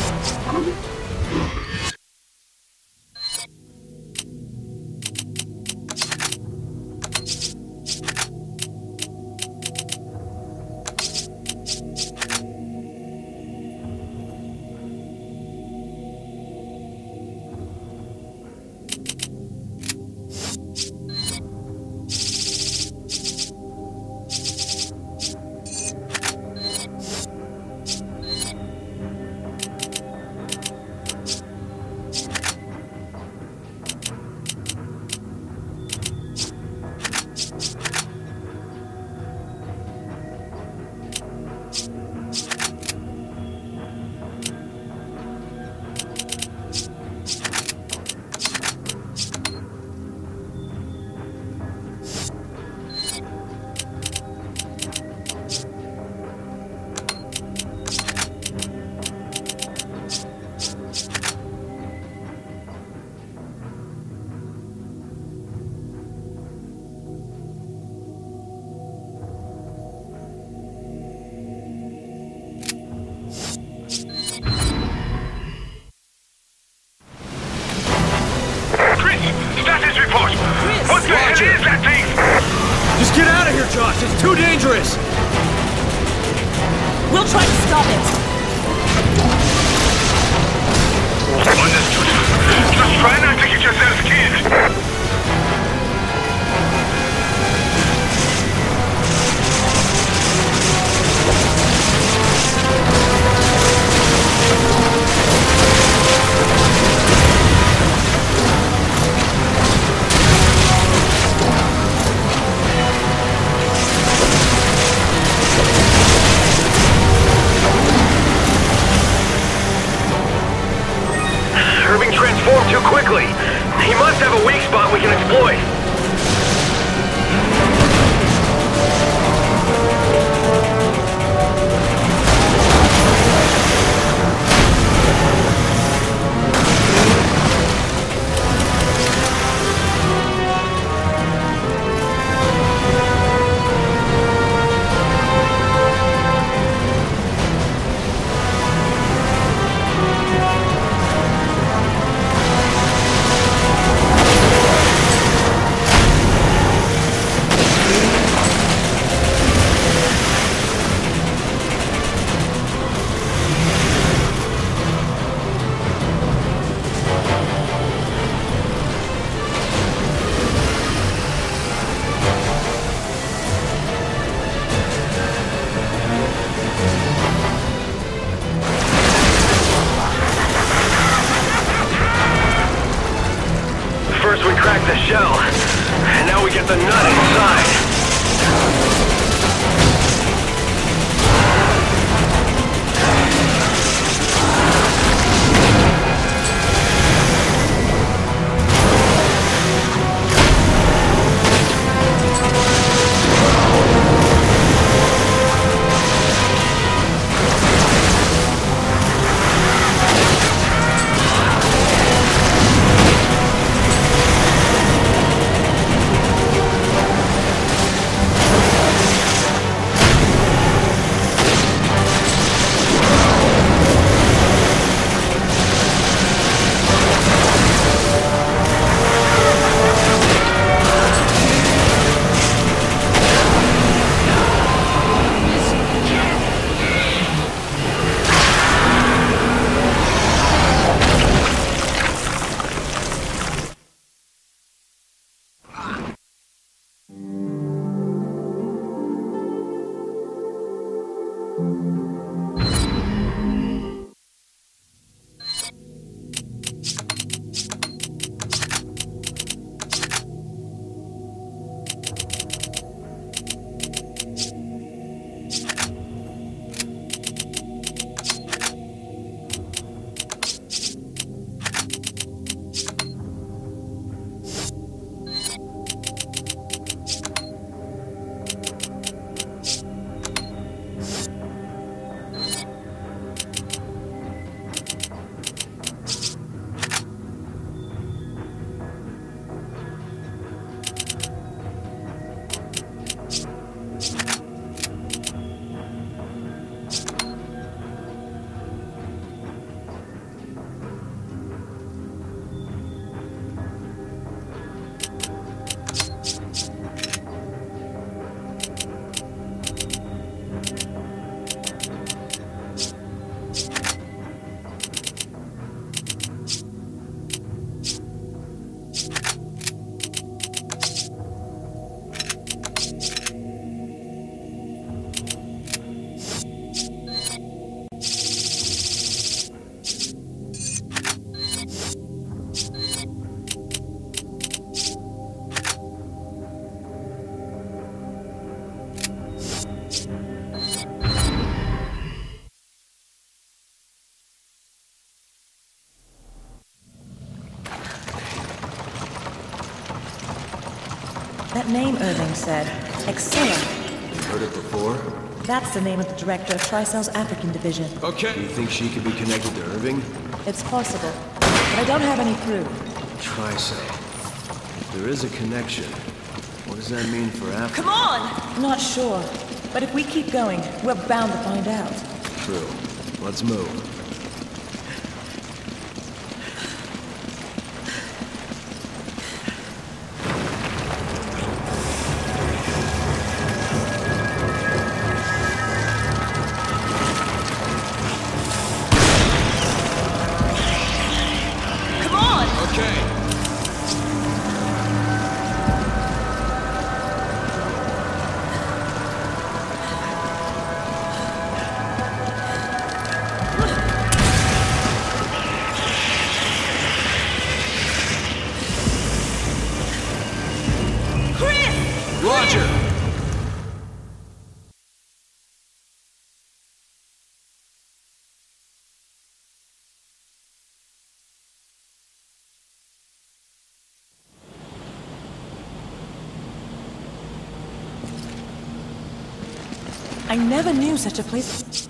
Just get out of here, Josh! It's too dangerous! We'll try to stop it! Understood. Just try not to get yourself killed! Irving transformed too quickly. He must have a weak spot we can exploit. First we crack the shell, and now we get the nut inside. That name Irving said. Excella. Heard it before? That's the name of the director of Tricell's African division. Okay. Do you think she could be connected to Irving? It's possible, but I don't have any proof. Tricell. If there is a connection, what does that mean for Africa? Come on! Not sure, but if we keep going, we're bound to find out. True. Let's move. I never knew such a place.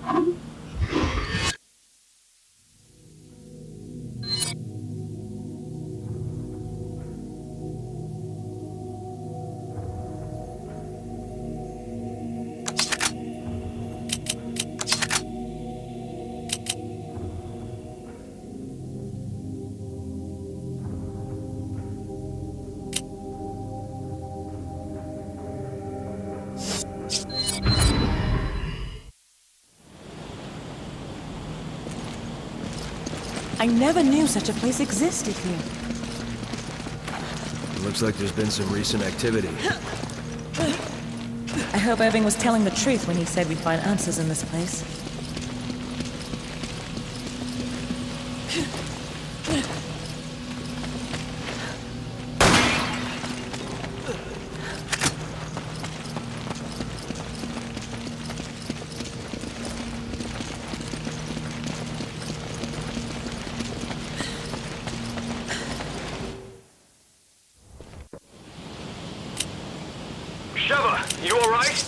I never knew such a place existed here. Looks like there's been some recent activity. I hope Irving was telling the truth when he said we'd find answers in this place. Sheva, you alright?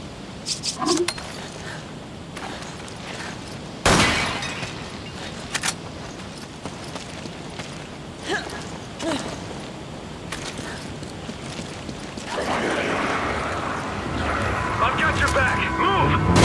I've got your back. Move!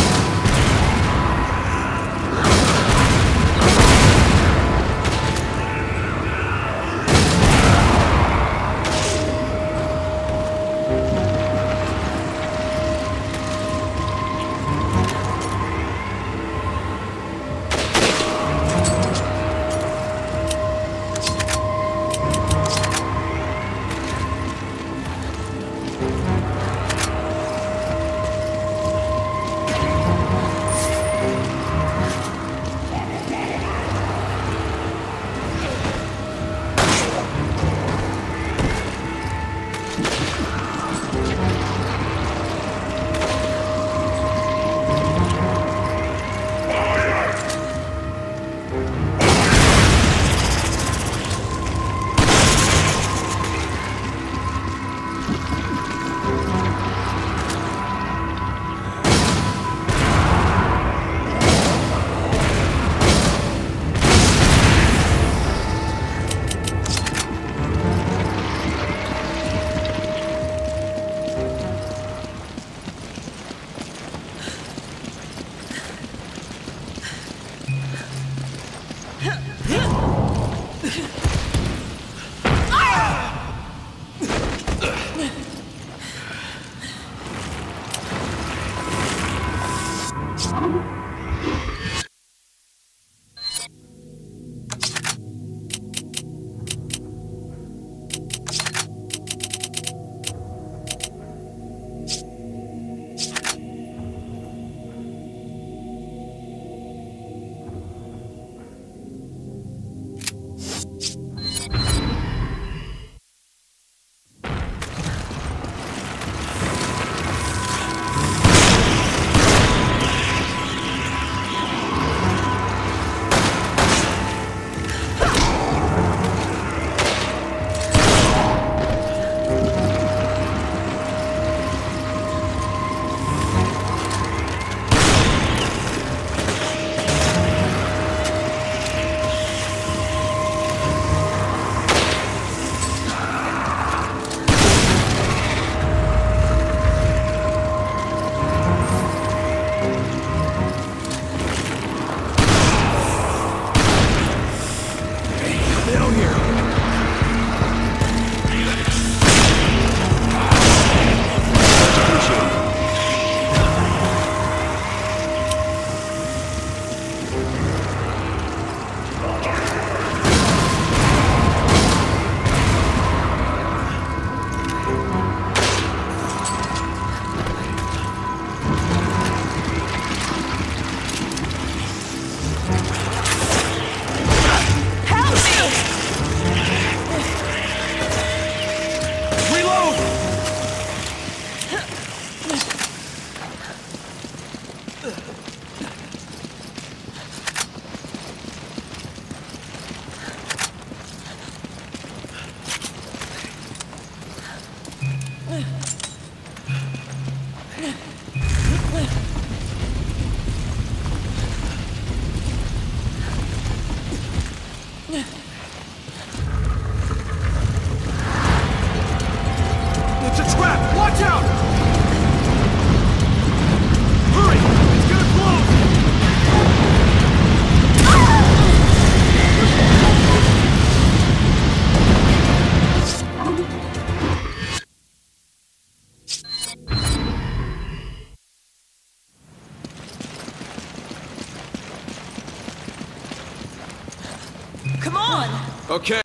Come on! Okay.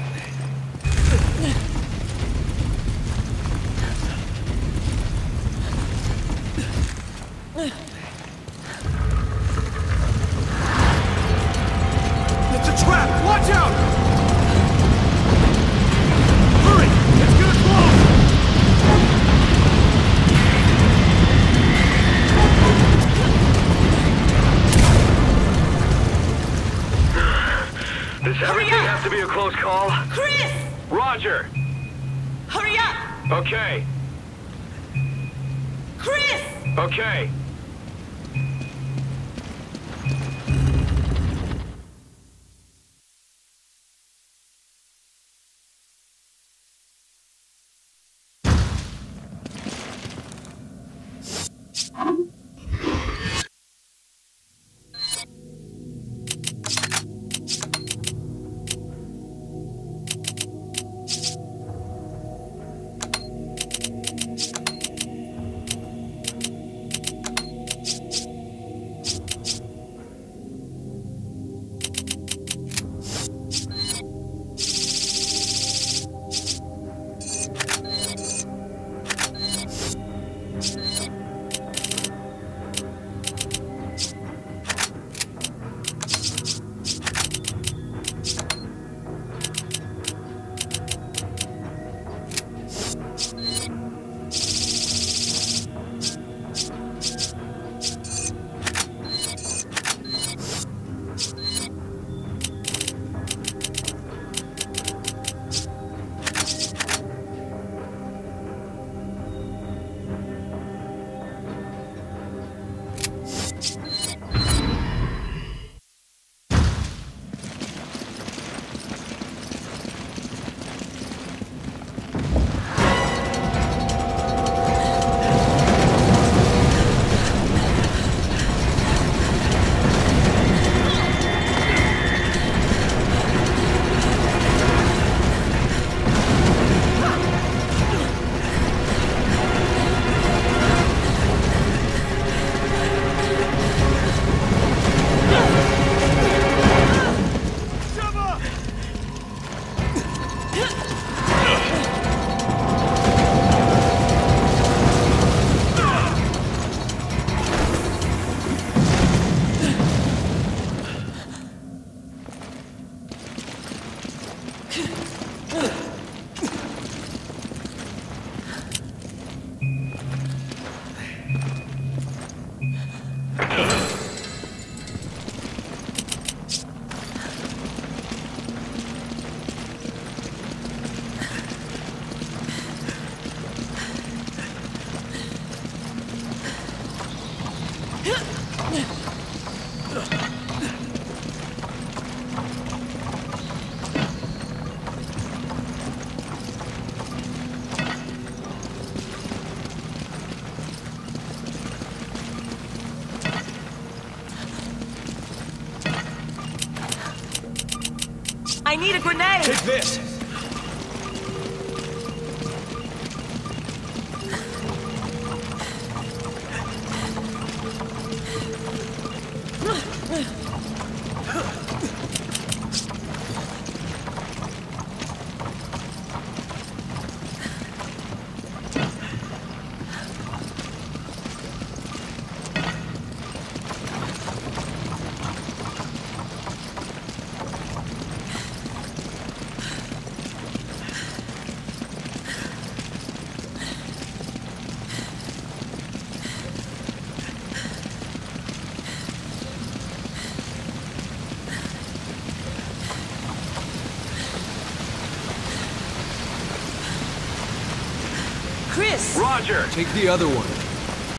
It's a trap! Watch out! Hurry! It's gonna close! Does everything have to be a close call? Chris! Roger. Hurry up! Okay. Chris! Okay. I need a grenade! Take this! Chris! Roger. Take the other one.